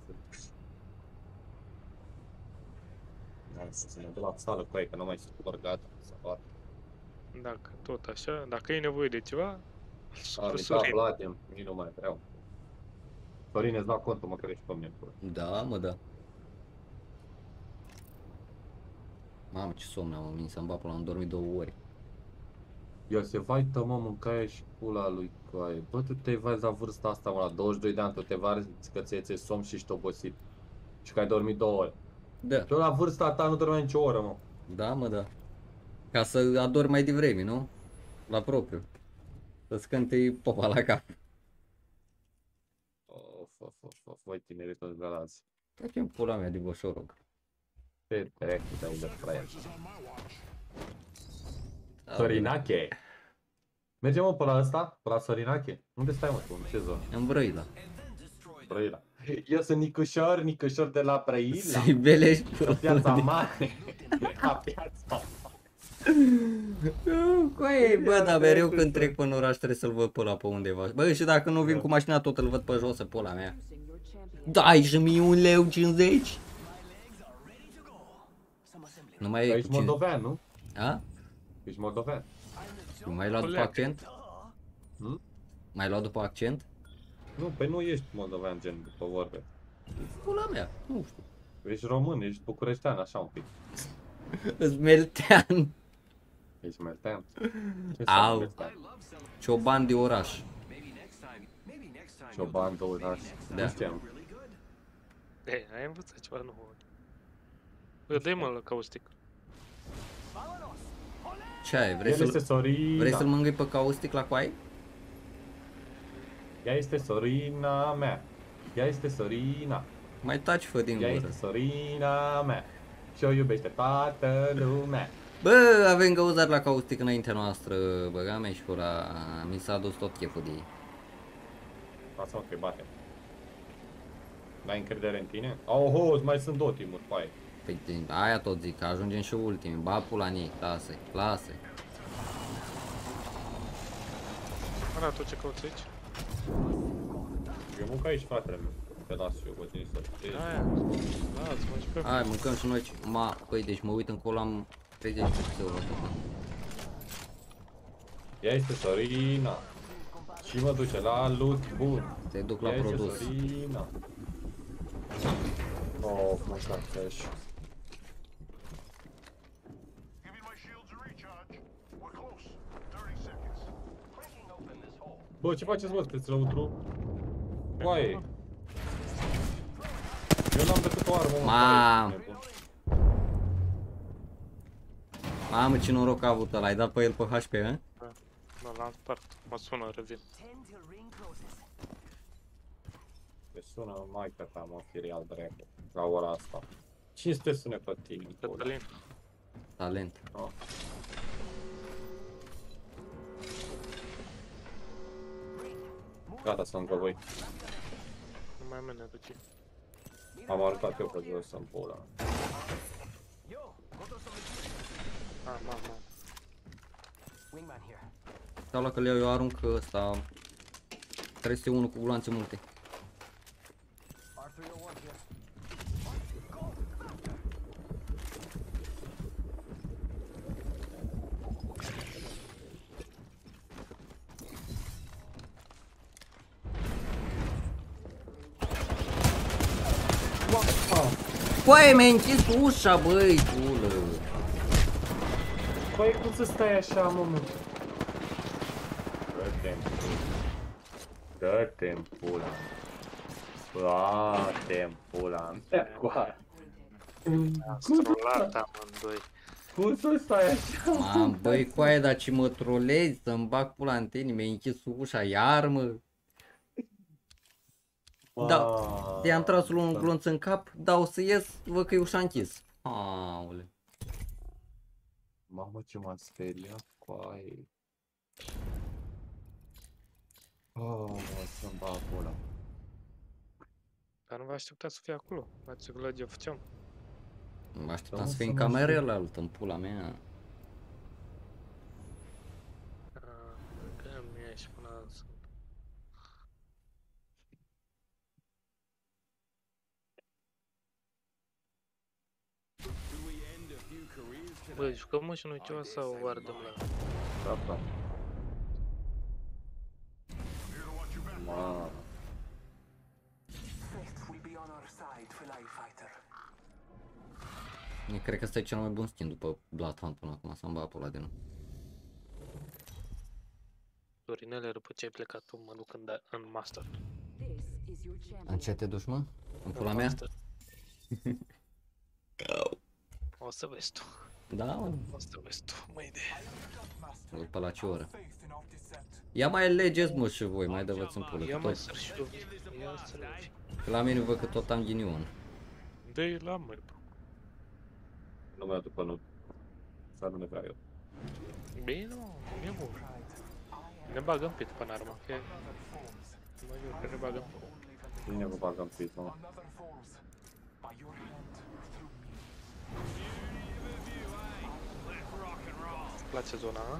Hai să ne duc la sală cu ei, că nu mai sunt doar gata. Să fac. Dacă tot așa, dacă e nevoie de ceva, Am super uitat Sorin. Vladim, nici nu mai vreau. Sorin, îți dau contul, mă crești pe mine. Bă. Da, mă, da. Mamă, ce somn am, mă, să-mi bag pula, am dormit două ori. Eu se vaită, mă, mâncaia și pula lui coaie. Bă, tu te vai la vârsta asta, mă, la douăzeci și doi de ani, tu te vai că ți-e ți somn și ești obosit. Și că ai dormit două ore. Da. Eu la vârsta ta nu dormeam nicio oră, mă. Da, mă, da. Ca să adori mai devreme, nu? La propriu. Să-ți cânte popa la cap. Of, of, of, of, voi tinerii toți de la azi. Trece-mi pula mea de boșorog. Te trec de unde prea. Sorinache. Mergem mă pe la ăsta? Pe la Sorinache? Unde stai mă tu? În ce zonă? În Brăila. Brăila. Eu sunt Nicușor, Nicușor de la Brăila. Să-i belești La Piața Mare. La Piața Coaie, bă, dar mereu când trec până oraș trebuie să-l văd pe ăla pe undeva. Bă, și dacă nu vin cu mașina tot îl văd pe jos, pe ăla mea. Dai și mie un leu cincizeci. Nu mai e Ești cu cine... moldovean, nu? A? Ești moldovean. Nu mai luat după accent? Hmm? Mai luat după accent? Nu, păi nu ești moldovean gen după vorbe. Pula mea, nu știu. Ești român, ești bucureștean așa un pic. Smeltean. Ești meltean. Ce Au. meltean? Cioban de oraș. Cioban de oraș. Da. Nu știam. Ei, ai învățat ceva nou. Bă, dă-i mă la caustic. Ce ai? Vrei El este să-l Sorina. vrei să-l mângâi pe caustic la coaie? Ea este Sorina mea. Ea este Sorina. Mai taci, fă din Ea gură. este Sorina mea. Și o iubește toată lumea. Bă, avem găuzari la caustic înaintea noastră, băga mea și pula. Mi s-a dus tot cheful de ei. Asta mă că bate. N-ai încredere în tine? Oho, mai sunt două timuri pe aia. Păi din- aia tot zic, că ajungem și ultimii. Ba pula în ei, lasă-i, lasă-i. Ara, tot ce cauți aici? Eu mânc aici, fratele meu. Te las eu cu tine să știi. Aia. Lasă-mă și pe... Hai, mâncăm și noi. Ma, păi, deci mă uit încolo, am treizeci de euro. Ea este Sorina. Și mă duce la loot bun. Te duc la Ea este produs. Sorina. Oh, mâncați așa. Bă, ce faceți, bă? Sunteți lăutru? Coaie. Eu n-am decât o armă, mă. Mam. coaie, nebun. Mamă, ce noroc a avut ăla, ai dat pe el pe H P, hă? Mă, l-am spart. Mă sună, revin. Te sună maica ta, mă, firial dracu. La ora asta. Cine te sune pe tine? Cătălin. Talent. Oh. Gata, sunt cu voi. Nu mai mene duci. Am aruncat eu pe jos în pula. Ah, ma, ma. Sau la că le iau eu arunc ăsta trei sute unu cu bulanțe multe. Păi, mi-ai închis ușa, băi, pulă. Păi, cum să stai așa, mă? Dă-te-mi pula. Dă-te-mi pula. Dă-te-mi pula. Ați trollat amândoi. Cum să stai așa? Mam, băi, coaie, dar ce mă trolezi să-mi bag pula în tine, mi-ai închis ușa, iar mă. Da, i-am tras un glonț în cap, dau să ies, văd că e ușa închis. Aole. Mamă, ce m-am speriat, coaie. Oh, să-mi bag pula. Dar nu vă așteptați să fie acolo. V-ați gândit eu făceam. Mă așteptam Da, să să fie în mă camerele altă, în pula mea. Ah, că mi-e și până azi. Bă, jucăm mă și noi ceva sau o ardem la... Da, da. Ma. Eu cred că ăsta e cel mai bun skin după Bloodhound până acum, să-mi bag pula de nou. Dorinele, după ce ai plecat tu, mă duc în, da în master. În ce te duci, mă? În În pula mea? master. O să vezi tu. Da, mă. O să vezi tu, mă idee. După la ce oră? Ia mai alegeți, mă, și voi, mai dă-vă-ți în pulă, Ia că mai tot, săr și eu. Ia să vezi. că la mine văd că tot am ghinion. Dă-i la mări, bro. Nu mai după nu. Să nu ne vreau eu. Bine, mă, e bun. Ne bagăm pit până armă, fie... Mă jur că ne bagăm. Bine vă bagăm pit, mă. Îți place zona, a?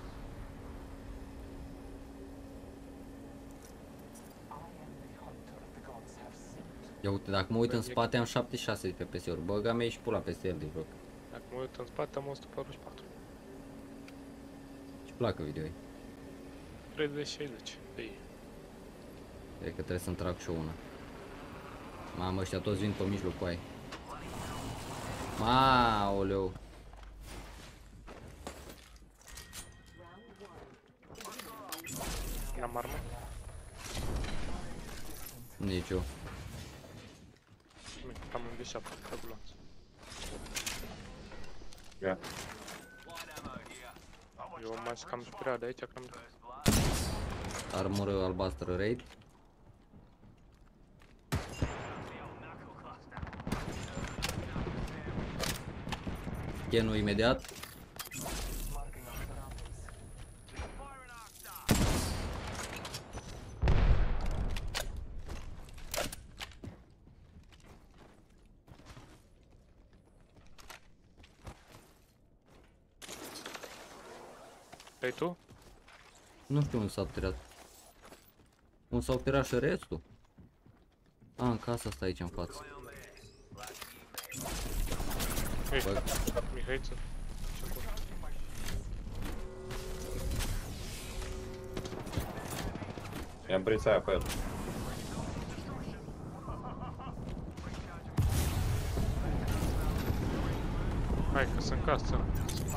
Ia uite, dacă mă uit în spate am șaptezeci și șase de F P S-uri. Băga mea și pula peste el de joc. Dacă mă uit în spate am o sută patruzeci și patru. Ce placă video-i. treizeci șaizeci. Ei. Cred că trebuie să-mi trag și eu una. Mamă, ăștia toți vin pe mijloc cu ai. Maoleu. N-am armă? Nici eu. Am în V șapte, tabulanț. Ia. Eu m-aș cam spirat de aici, că n-am... Armură albastră raid. Genul imediat. Ai tu? Nu știu unde s-a operat. Unde s-a operat și restul? A, în casa asta aici în față. Ei, Bă. Mihaiță. Ce acolo? I-am prins aia pe el. Hai că sunt casă.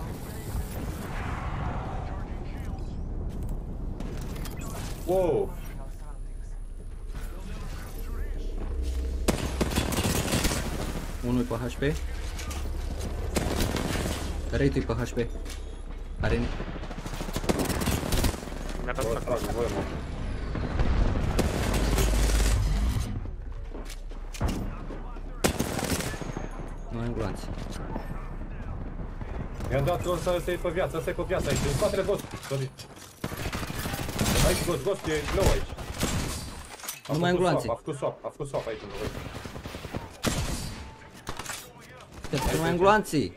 Wow! Unul pe H P. Raid-ul pe H P. Are Mi-a dat Vă la trag, voi, mă. nu ai glanț. I-am dat gol să ăsta e pe viață, ăsta e pe viață aici, în spatele vostru, sorry. Aici, ghost, ghost, e greu aici. A Nu mai am făcut gloanțe. swap, A făcut swap, a făcut swap aici în voi. Nu mai am glanții.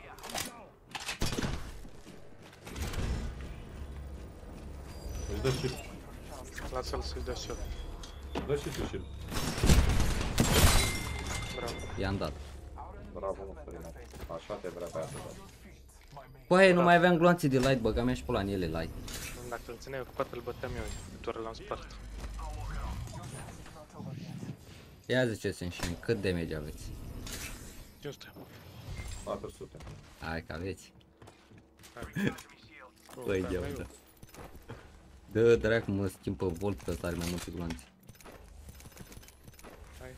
Își dă shield. Lasă-l să-i dea shot. Dă și tu shield. Bravo. I-am dat. Bravo, mă, Sorina. Așa te vrea pe aia să dai. Păi, nu mai aveam glanții de light, băga mea și pe la în ele light. Dacă îl țineai ocupat, îl băteam eu, doar l-am spart. Ia ziceți-mi și mie, cât damage aveți? cinci sute. patru sute. Hai că aveți. Hai. Păi, Da, ia mai uite. eu. Dă dracu, mă schimb pe Volt, că ăsta are mai multe glanți. Hai.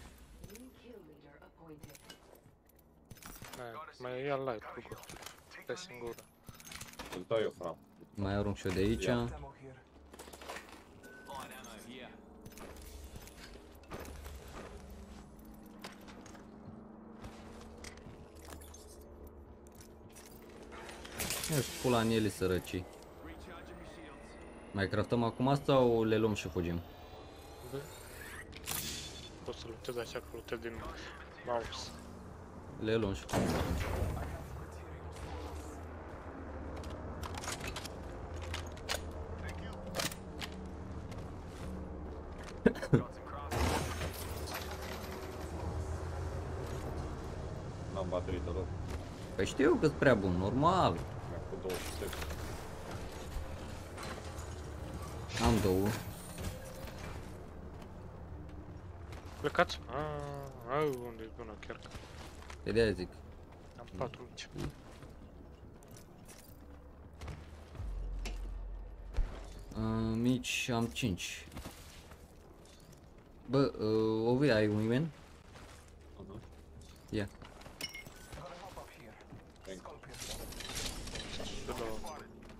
Hai. Mai ia light cu gostul. Stai singură. Îl dau eu, Fram. Mai arunc și eu de aici. Ia. Ești pula în ele sărăcii. Mai craftăm acum sau le luăm și fugim? Bă. Poți să lutezi așa că lutezi din mouse. Le luăm și fugim. N-am baterii deloc. Păi știu că-s prea bun, normal. Mi-a făcut două sute. Am două. Plecați? Aaa, ai unde e bună chiar că Pe de-aia zic. am patru mici. Uh, mici am cinci. Bă, uh, Ovi, ai un imen? Uh-huh. Ia. Și două.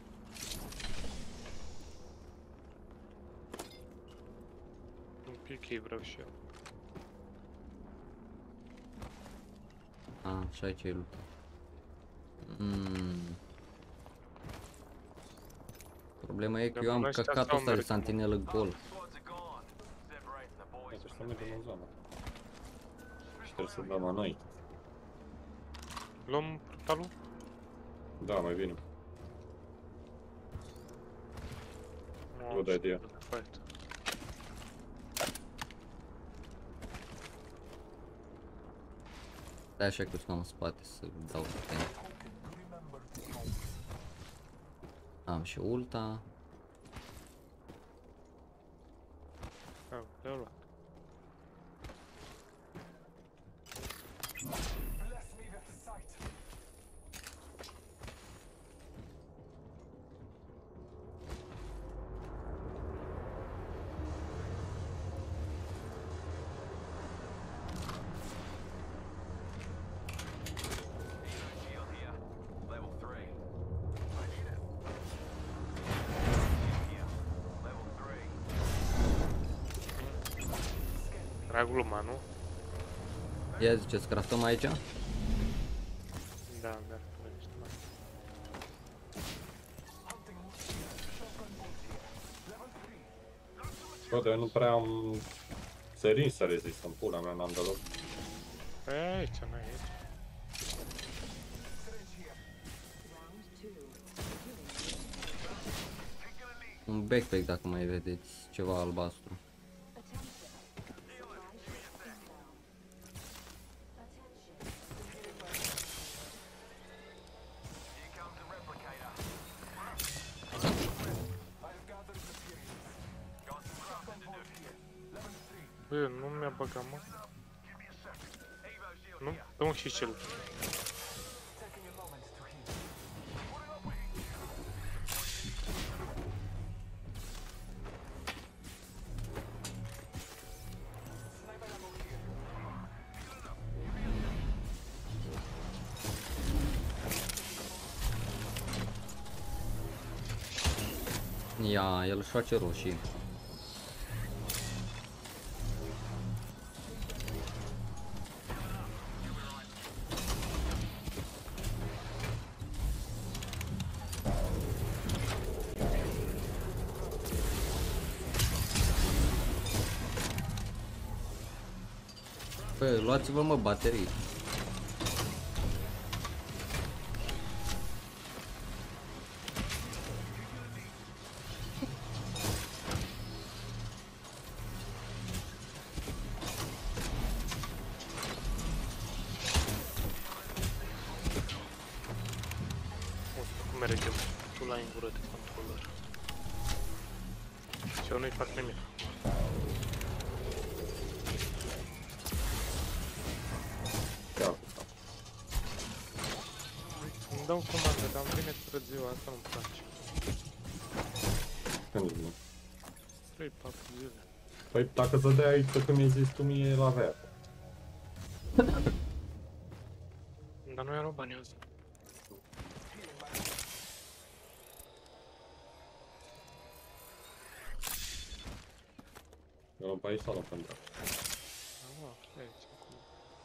Un pic ei vreau și eu. A, și aici e lupta. Mm. Problema e că Dar eu am până ăștia căcatul stau ăsta de merg. santinelă gol. Squads are gone. Separating the boys. Uite, să mergem în zonă. Și trebuie să dăm la noi. Luăm portalul? Da, mai bine. Nu, Good idea. fight. De așa că stau în spate să dau putere. Am și ulta. Ah, le-au luat. Shield here. Level three. Here. Level three. Era gluma, nu? Ia ziceți, craftăm aici? Da, merg pe niște mai. Bă, dar eu nu prea am serin să rezist în pula mea, n-am deloc. E aici, nu e aici. Un backpack dacă mai vedeți ceva albastru. Here comes the replicator. Got some crafting to do. Bă, nu mi-a băgat, mă. Evo shield Nu? here. Dă-mă și cel. Ia, el își face roșii. Bă, luați-vă mă baterii. Uite cum merge tu la în gură de controller. Și eu nu-i fac nimic. Chiar. Îmi dau comandă, dar îmi vine târziu, asta nu-mi place. Când vine? trei patru zile. Păi dacă să dai aici când mi-ai zis tu mie la avea. Dar nu erau bani azi. Eu luăm pe aici sau luăm pe dreapta? Ah, aici, acum.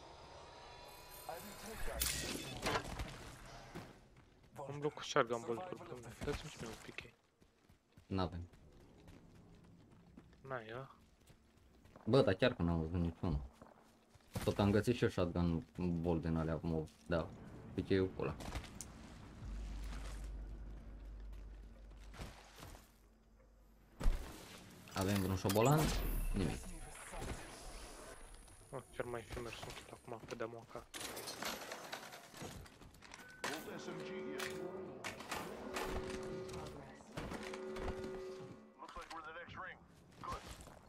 Am bloc cu shotgun bolt-uri pe mine. Dați-mi și mie un pic. N-avem. N-ai, a? Bă, dar chiar că n-am văzut niciunul. Tot am găsit și eu shotgun bolt din alea mov. Da, uite eu cu ăla. Avem vreun șobolan? Nimic. Ah, chiar mai fi mers un kill acum pe de-a moca. Looks like we're in the next ring. Good.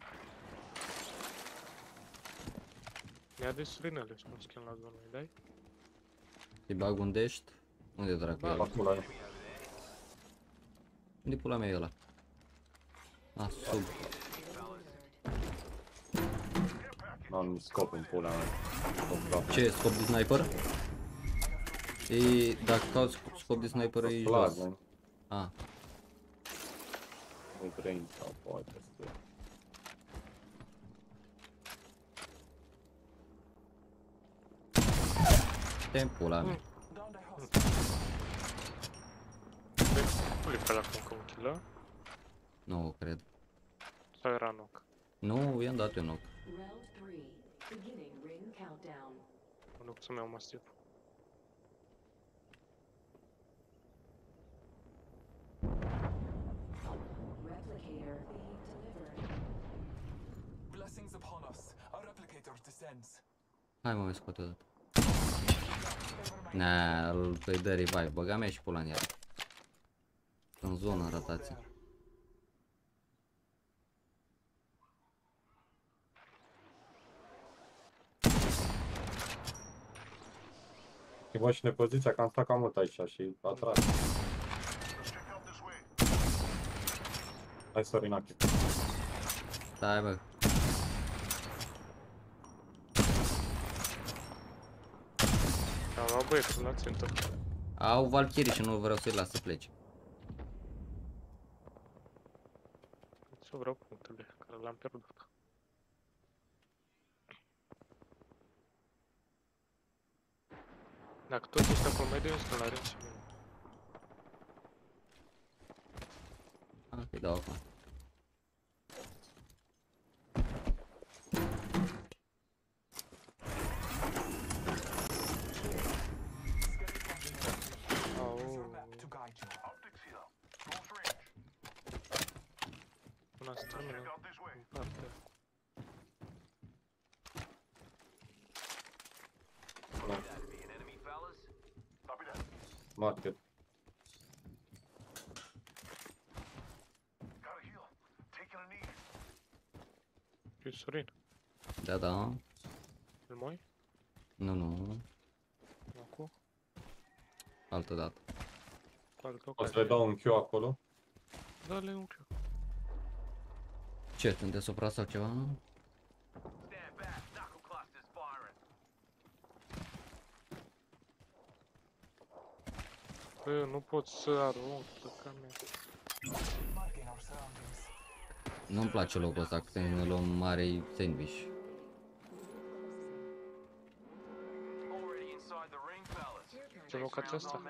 Mi-a desfrinele și mă schimb la zonă, îi dai? Îi bag un dești? Unde dracu e ăla? Acum e. Unde pula mea e ăla? A, sub. N-am scop în pula mea. Scop, da. Ce, scop de sniper? E, dacă cauți scop de sniper e jos. Flag, man. A, Nu brain sau poate să... te pula mea. Puli pe ăla cu încă un kill, a? Nu, cred. Sau era knock? Nu, i-am dat eu knock. Round three. Beginning ring countdown. Mă duc să-mi iau mastiv. Replicator being delivered. Blessings upon us. Our replicator descends. Hai mă, mai scoate o dată. Nah, îl îi dă revive. Băga mea și pula în ea. În zonă în rotație. Schimbă și ne poziția, că am stat cam mult aici și a tras. Hai, sorry, Naki. Stai, bă. Am luat băietul la țintă. Au Valkyrie și nu vreau să-i las să plece. Ce vreau punctele, care le-am pierdut. Dacă toți ăștia pe mediu, îmi sunt la rând și mine. Ok, dau acum. Au, To guide you. până să termină în partea. Market. Și Sorin, Da, da. îl moi? Nu, nu. Acum? Altă dată. Cu altă O să le ocazie. dau un Q acolo. Dă-le un Q. Ce, sunt deasupra sau ceva? Stand back. Knuckle clusters firing. Bă, eu nu pot să arunc pe camera. Marking our surroundings. Nu-mi place locul ăsta, că ne luăm mare sandwich. Already inside the ring, fellas. Ce loc acesta?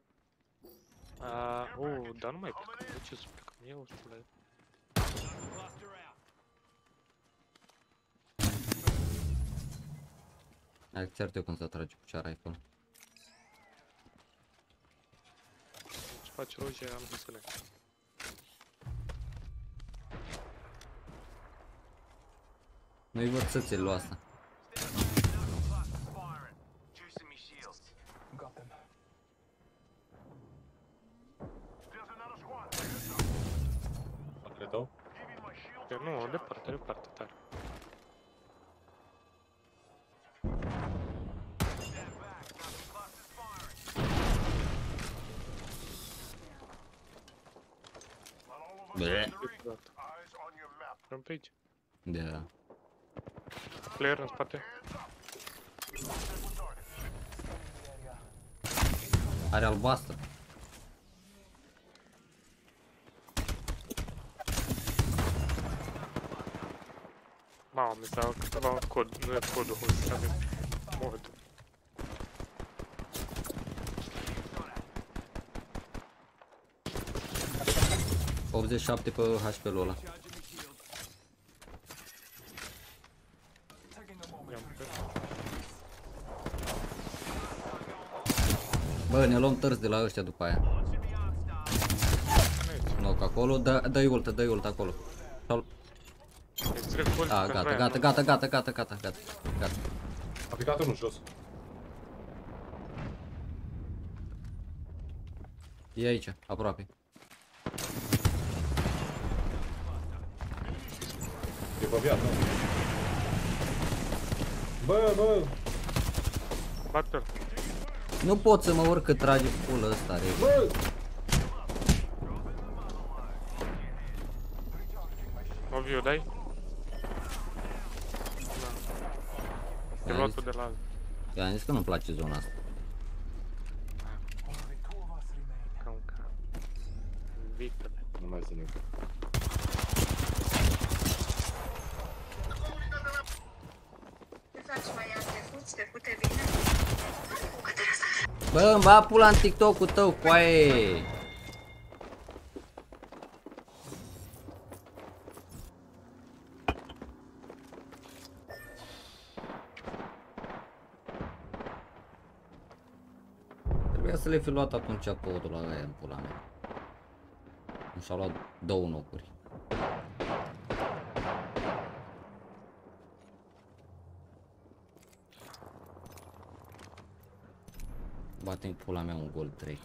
A, uh, dar nu mai plecăm. De ce să plecăm? Eu spune. Cluster out. Hai, ți-ar eu când să tragi cu cea rifle. Ce faci roșie, am zis să le. Nu-i văd țățele lui asta. Knuckle clusters firing. Juicing me shields. Got them. Le dau. Eu nu, departe, departe, tare. Stand back. Knuckle clusters firing. Bleh. Deodată. Vrem pe aici. Da. Player în spate. Are albastră. Mamă, mi s-a câteva cod, nu e codul, o să avem mod. optzeci și șapte pe H P-ul ăla. I-am pe. Bă, ne luăm tărți de la ăștia după aia. Nu, că acolo, dă- dă-i ultă, dă-i ultă acolo. Sau- Îți trec cold A, pentru gata, aia, gata, nu? gata, gata, gata, gata, gata, gata. A picat unul jos. E aici, aproape. E pe viață. Bă, bă, Bate-l. Nu pot să mă urc cât trage pulă ăsta, re. bă! O viu, dai? Da. E I-am luat-o zis, de la altul. i-am zis că nu-mi place zona asta. Only two of us remain. Ca un ca. Vitele. Nu mai sunt nimic. Ce faci, mai am trecut? Trecute bine? Bă, îmi va pula în TikTok-ul tău, coaie! Trebuia să le fi luat atunci codul la aia în pula mea. Nu și-au luat două nocuri. Bate în pula mea un gol trei.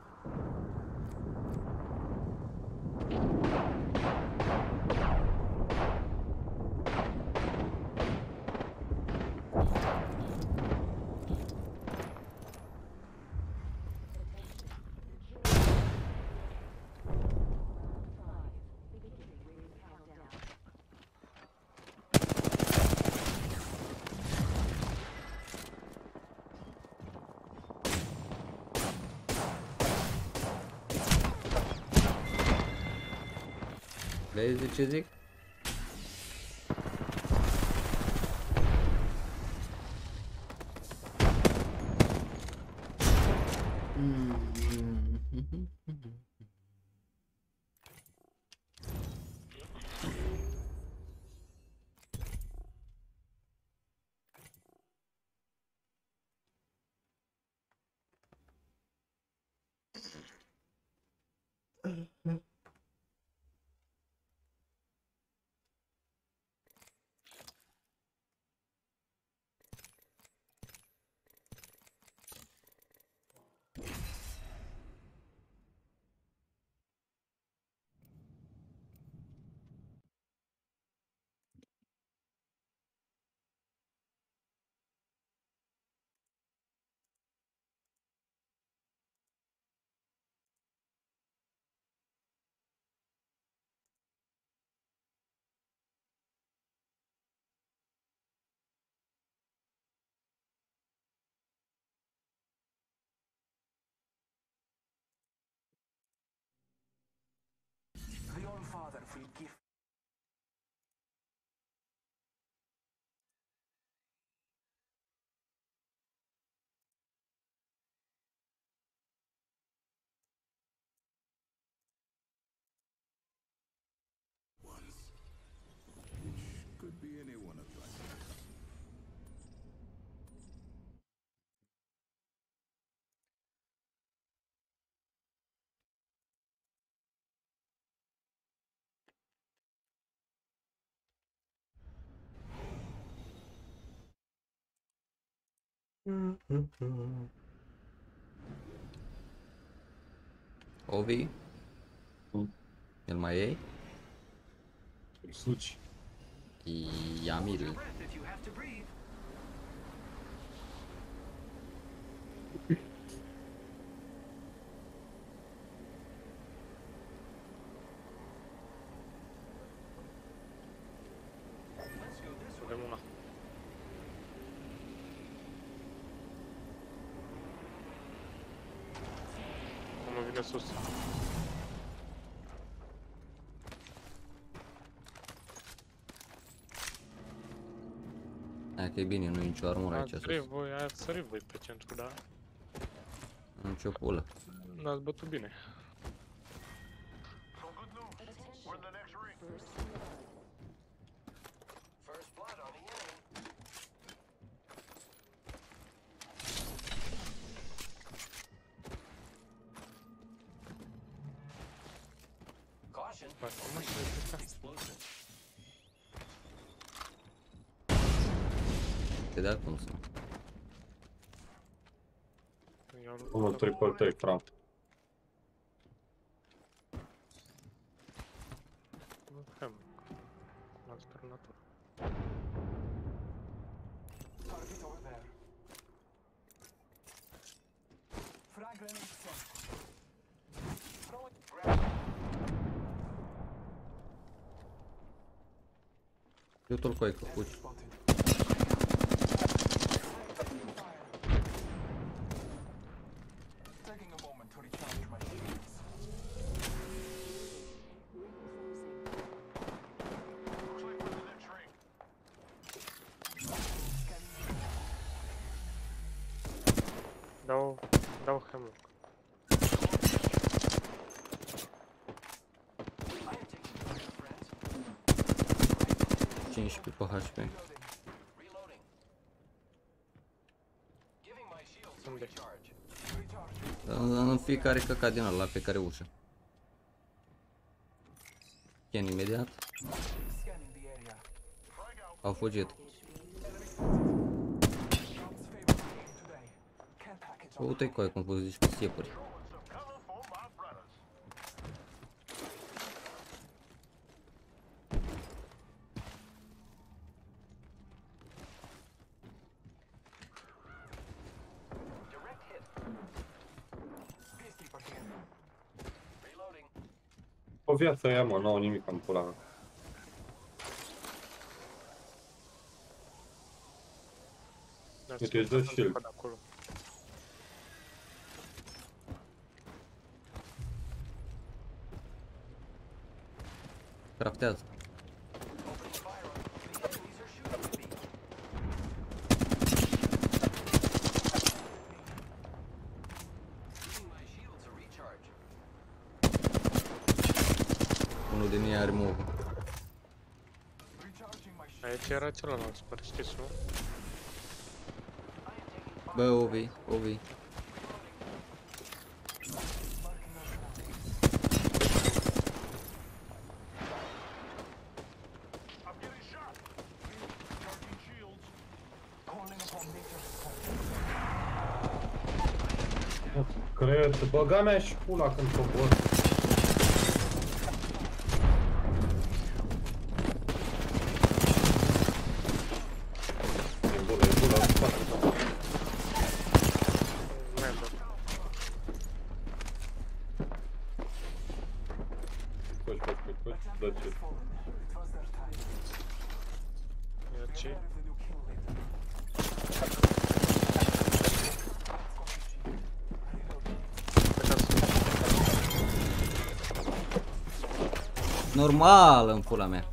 Vezi ce zic? The All-Father will give Could be any one of us. Ovi? Mm. El mai iei? Îl suci. Iamil. Avem una. Unul vine sus. Hai că e bine, nu e nicio armură aici Ați sărit sus. voi, ați sărit voi pe centru, da? Nicio pulă. N-ați bătut bine. Some good news. We're in the next ring. First blood on the enemy. Caution. Ba, cum așa e plecat? Explosive. Te da cum să. Iau Unul triple trei, Fran. Hem. L-am terminat-o. target over there. Frag grenade sent. Eu tot coi că fugi. Spotted. Taking a moment to recharge my shields. Looks like we're in the next ring. Dau, dau hemlock. I am taking fire, friends. cincisprezece pe H P. Reloading. Giving my shield some Unde? recharge. Recharge. În, în fiecare căcat din ăla, la fiecare ușă. Scan imediat. Au fugit. Uite-i coi cum vă zici cu siepuri. O viață aia, mă, n-au nimic în pula mea. Uite, îți dă shield. Craftează. Unul din ei are move. Aici era celălalt, sper, știți, nu? Bă, Ovi, Ovi. Cred, băga mea și pula când cobor. E bună, e bună, în spate. Coci, coci, coci, coci, dă ce. Ia ce? Normal în pula mea.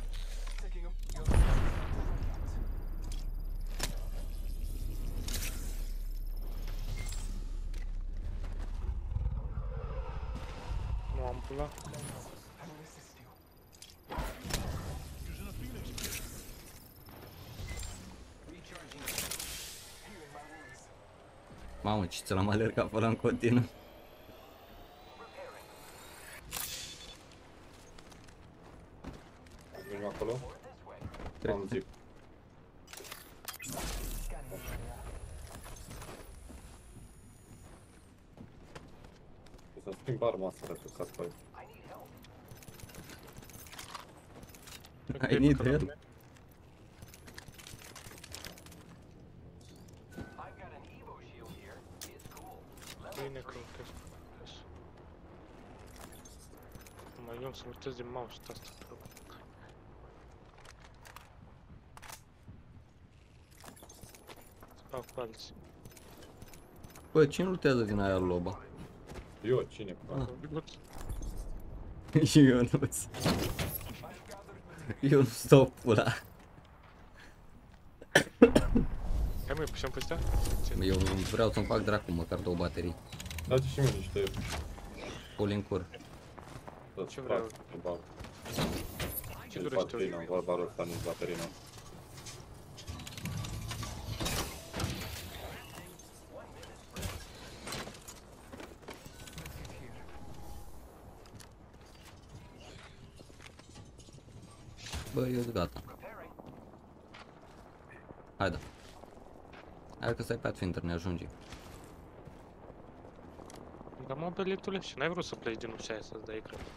Nu am pula. Mamă, ce ți l-am alergat până în continuu. Mergem acolo? Cred. Am zip. O să schimb arma asta pe cascoi. I need help. I've got an Evo shield here. It's cool. Bine că uite. Mai eu să urtez din mouse asta. Fac cu alții. Bă, cine lutează din aia loba? Eu, cine? Ah. Gut. Și eu nu Eu nu stau pula. Hai mă, pușăm pe astea? Eu vreau să-mi fac dracu măcar două baterii. Dați și mie niște... Puli în cur. Ce vreau? Ce dorești tu? Baterina, barbarul ăsta nu-ți baterina. Bă, eu sunt gata. Haide. Hai că stai pe Pathfinder, ne ajunge. Dar mă, beletule, și n-ai vrut să pleci din ușa aia să-ți dai cred.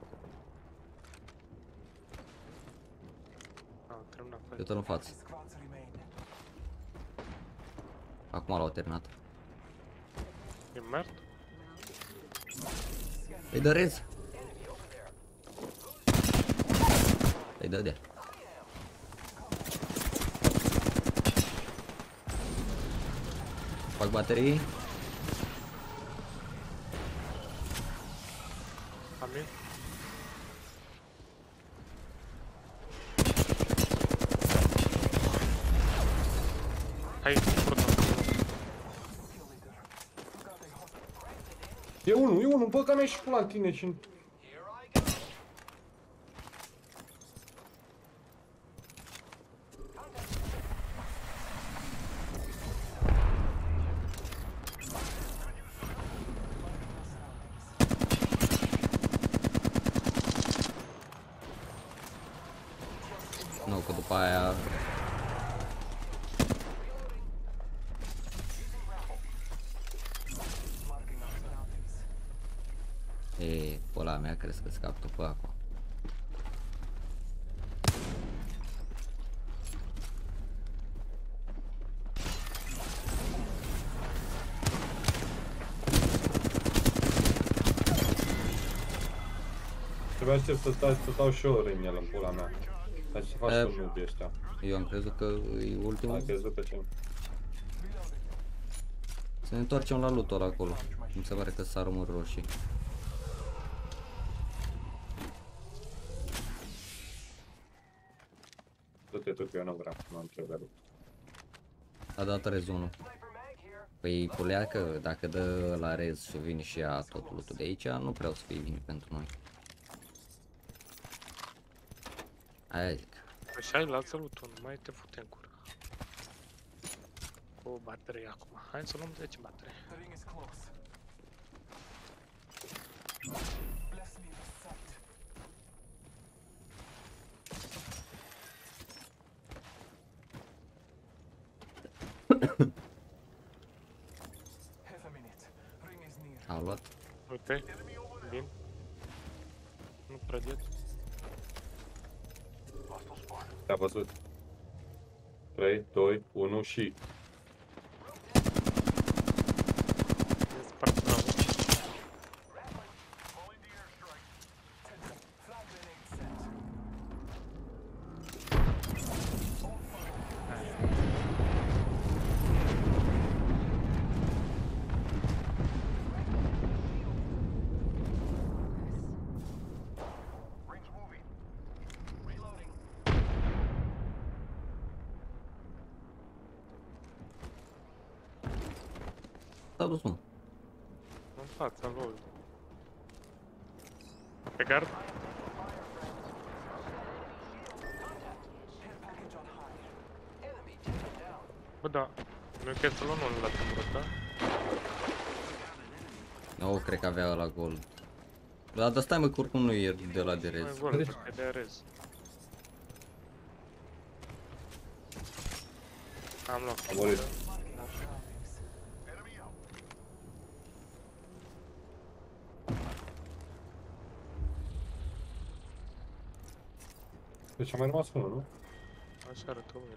A, terminat cu aia. Eu tot în față. Acum l-au terminat. E merd? Îi dă rez. Îi dă de. Fac baterii. Amin. Hai, proton. E unul, e unul, bă, că mi-ai și pula în tine și... Nu, că după aia... E, pula mea, crezi că scap tu pe acolo. Trebuia aștept să stau, să stau și eu în el în pula mea. Dar ce faci E, cu nubii ăștia? Eu am crezut că e ultimul. Ai crezut pe ce? Să ne întoarcem la loot-ul ăla acolo. Mi se pare că s-a rămân roșii. Du-te tu că eu nu vreau, nu am ce de loot. A dat rezonul. Păi puleacă, dacă dă la rez și vine și ia tot loot-ul de aici, nu vreau să fie bine pentru noi. Aia zic. Așa ai lasă loot-ul, nu mai te fute în cură. Cu o baterie acum. Hai să luăm zece baterii. Au luat. Uite, bine. Nu prăget. Te-a văzut. trei, doi, unu și... E spart bravo. S-a dus, mă. În fața lui. Pe gard? Bă, da. Nu cred să luăm unul la tămură, da? Nu, cred că avea ăla gold. Da, dar stai mă, că oricum nu e de la de Mai rez. gol, că de rez. Am luat. Am murit. Deci a mai rămas unul, nu? Așa arătă mâine.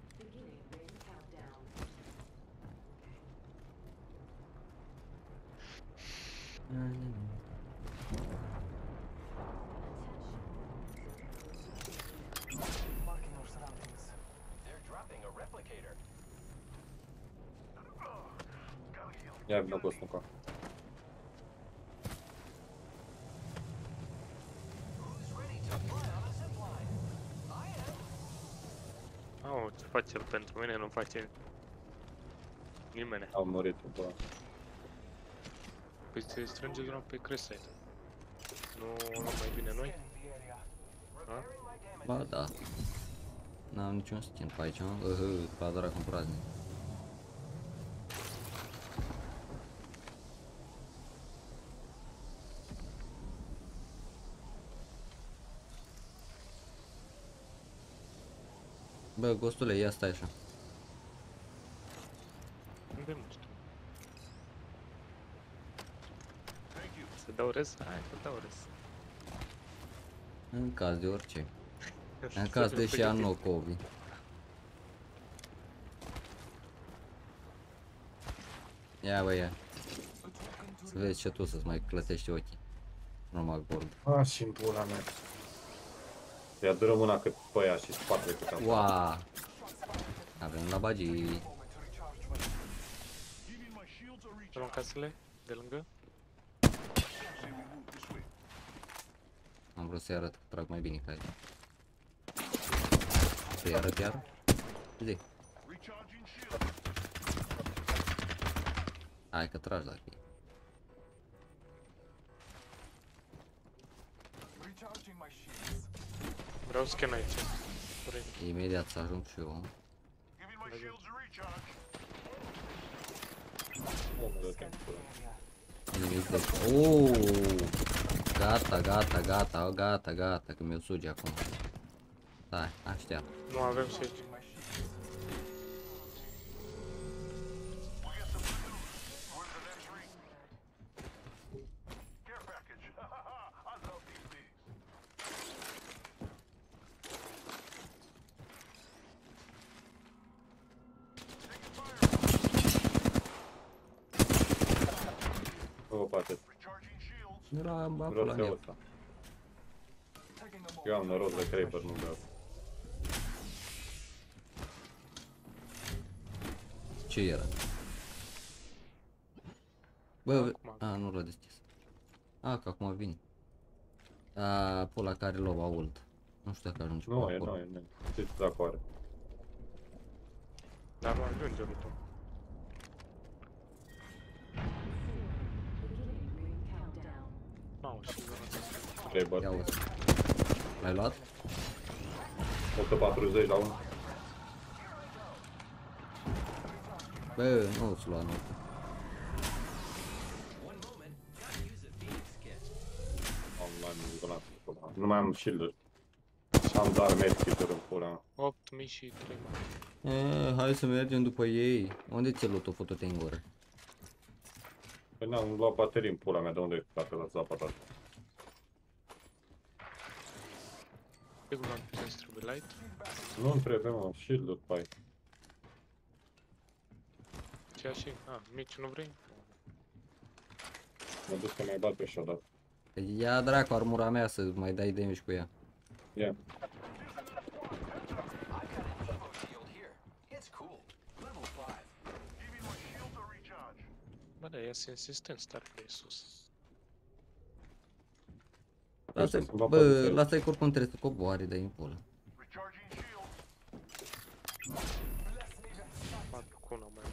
Ia vină cu ăsta. Au, ce face el pentru mine, nu face nimeni. Am murit, bă. Păi se strânge doar pe crescent. Nu, nu mai bine noi? Ha? Ba da. N-am niciun skin pe aici, mă. Uh, ba doar acum praznic. Bă, Ghostule, ia stai așa. Unde nu știu. Să dau rez? Hai să dau rez. În caz de orice. În caz de și anul Covi. Ia bă, ia. Să vezi și tu să-ți mai clătești ochii. Numai gold. A, și în pula mea. Ia dă mâna cât pe aia și spatele cât am. Ua! Avem la bagii. Să luăm casele de lângă? Am vrut să-i arăt că trag mai bine ca aici. Să-i arăt iar? Zi. Hai că tragi dacă e. Vreau scan aici. Imediat să ajung și eu. Nimic de... Uuuu! Gata, gata, gata, gata, gata, că mi-o suge acum. Da, aștept. Nu avem sage. O, poate. Era acolo Vreau la să iau el. ăsta. Eu am noroc de creeper, nu vreau. Ce era? Bă, Acum. a, nu l-a deschis. A, că acum vine. A, pula care l-a ult. Nu știu dacă ajunge Nu, pe e, acolo. nu, e, nu. e. Ce dracu are? Dar nu ajunge lutul. N-au și zona. Creeper. Ia uite. L-ai luat? o sută patruzeci la unu. Bă, nu ți lua, nu. Am mai mult zonat. Nu mai am shield-uri. Am doar medkit-uri în pula mea. opt mii și trei mii. E, hai să mergem după ei. Unde ți-e lutul fătut în gură? Păi n-am luat baterii în pula mea, de unde e dacă l-ați zapatat? Sigur nu am trebuie light. Nu-mi trebuie, mă, shield-uri pe aici. Ceea și... A, mici nu vrei? Mă duc să mai bat pe și odată. Ia dracu armura mea să mai dai damage cu ea. Ia. Bă, da, ia-s insistent, star pe sus. Lasă, să-mi va bă, părăsi. lasă-i că oricum trebuie să coboare de în pulă. Fac cu una mai.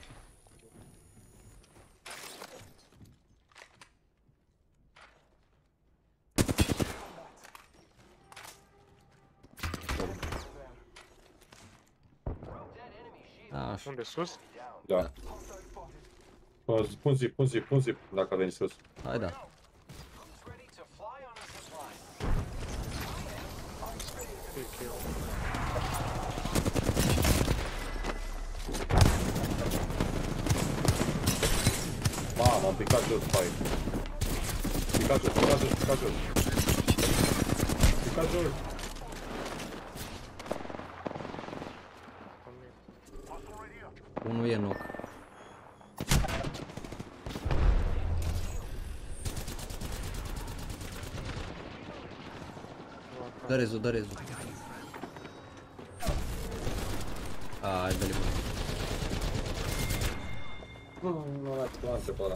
Așa. Unde sus? Da. Pun, pun zip, pun zip, pun zip, dacă a venit sus. Hai da. Pic eu. Mamă, am picat jos pe aici. Picat jos, picat jos, picat jos. Picat jos. Unul e knock. Dă rezul, dă rezul. Ai, dă-le bun. Nu, nu mai plante pe ăla.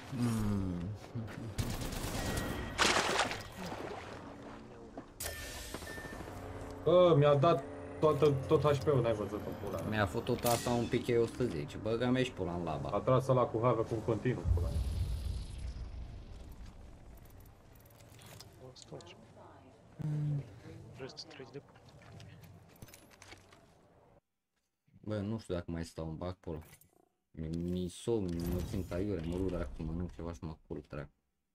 Bă, mi-a dat toată, tot H P-ul, n-ai văzut în pula mea. Mi-a făcut asta un pic o sută zece. Băga-mi și pula în laba. A tras ăla cu have cum continuu, pula mea. O stoci. Restul treci departe. Bă, nu știu dacă mai stau în bac pula. Mi somn, mă simt aiure, mă rup dacă mănânc ceva și mă culc, dracu.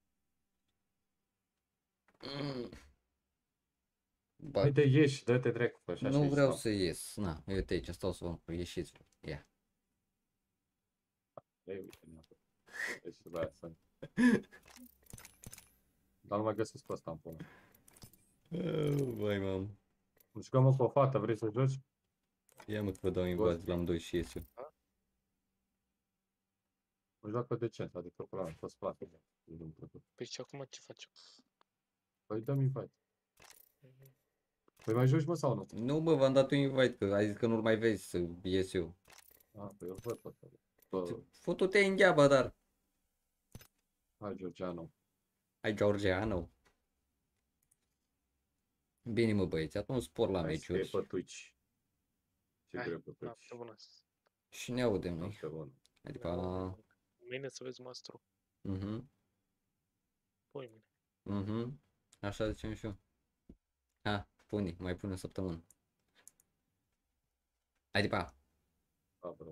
Ba, Uite, ieși, dă-te dracu, așa nu și vreau stau. să ies. Na, uite aici, stau să vă ieșiți. Ia. Ei, uite, mi-a făcut. Deci să dai să... Dar nu mai găsesc pe ăsta în pula. Băi, mam. Nu jucăm mă cu o fată, vrei să joci? Ia mă că vă dau invazi, l-am doi și ies eu. Nu joacă decent, adică pula mea, să-ți placă. Păi și acum ce facem? Păi dă-mi invite. Păi mai joci mă sau nu? Nu bă, v-am dat un invite, că ai zis că nu-l mai vezi să ies eu. Ah, păi eu văd pe ăsta. Bă, Fotu-te în gheaba, dar. hai Georgiano. Ai Georgiano. Bine mă băieți, atunci spor la Hai meciuri. scrie pe Twitch. Ce Hai, greu pe Twitch. noapte bună. Și ne audem noi. Noapte bună. Adică... Mâine să vezi mastru. Mhm. Poi mâine. Mhm. Așa zicem și eu. Ha, pune, mai pune o săptămână. Adică, pa. Da, bro.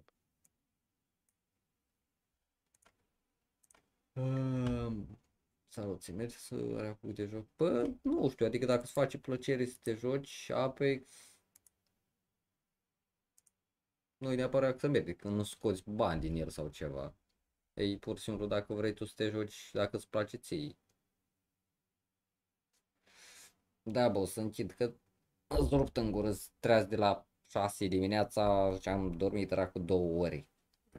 Um, salut, ți mergi să reapuci de joc? Bă, nu știu, adică dacă îți face plăcere să te joci Apex, Nu-i neapărat să mergi, când nu scoți bani din el sau ceva. Ei, pur și simplu, dacă vrei tu să te joci, dacă îți place ție. Da, bă, o să închid, că îți rupt în gură, îți treaz de la șase dimineața și am dormit era cu două ore.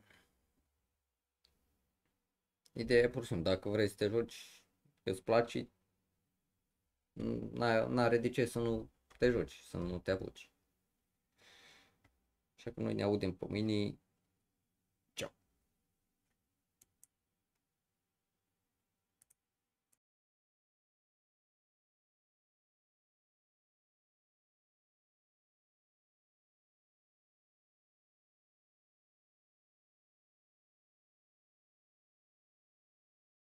Ideea e pur și simplu, dacă vrei să te joci, că îți place, n-are de ce să nu te joci, să nu te apuci. Așa că noi ne audem pe mine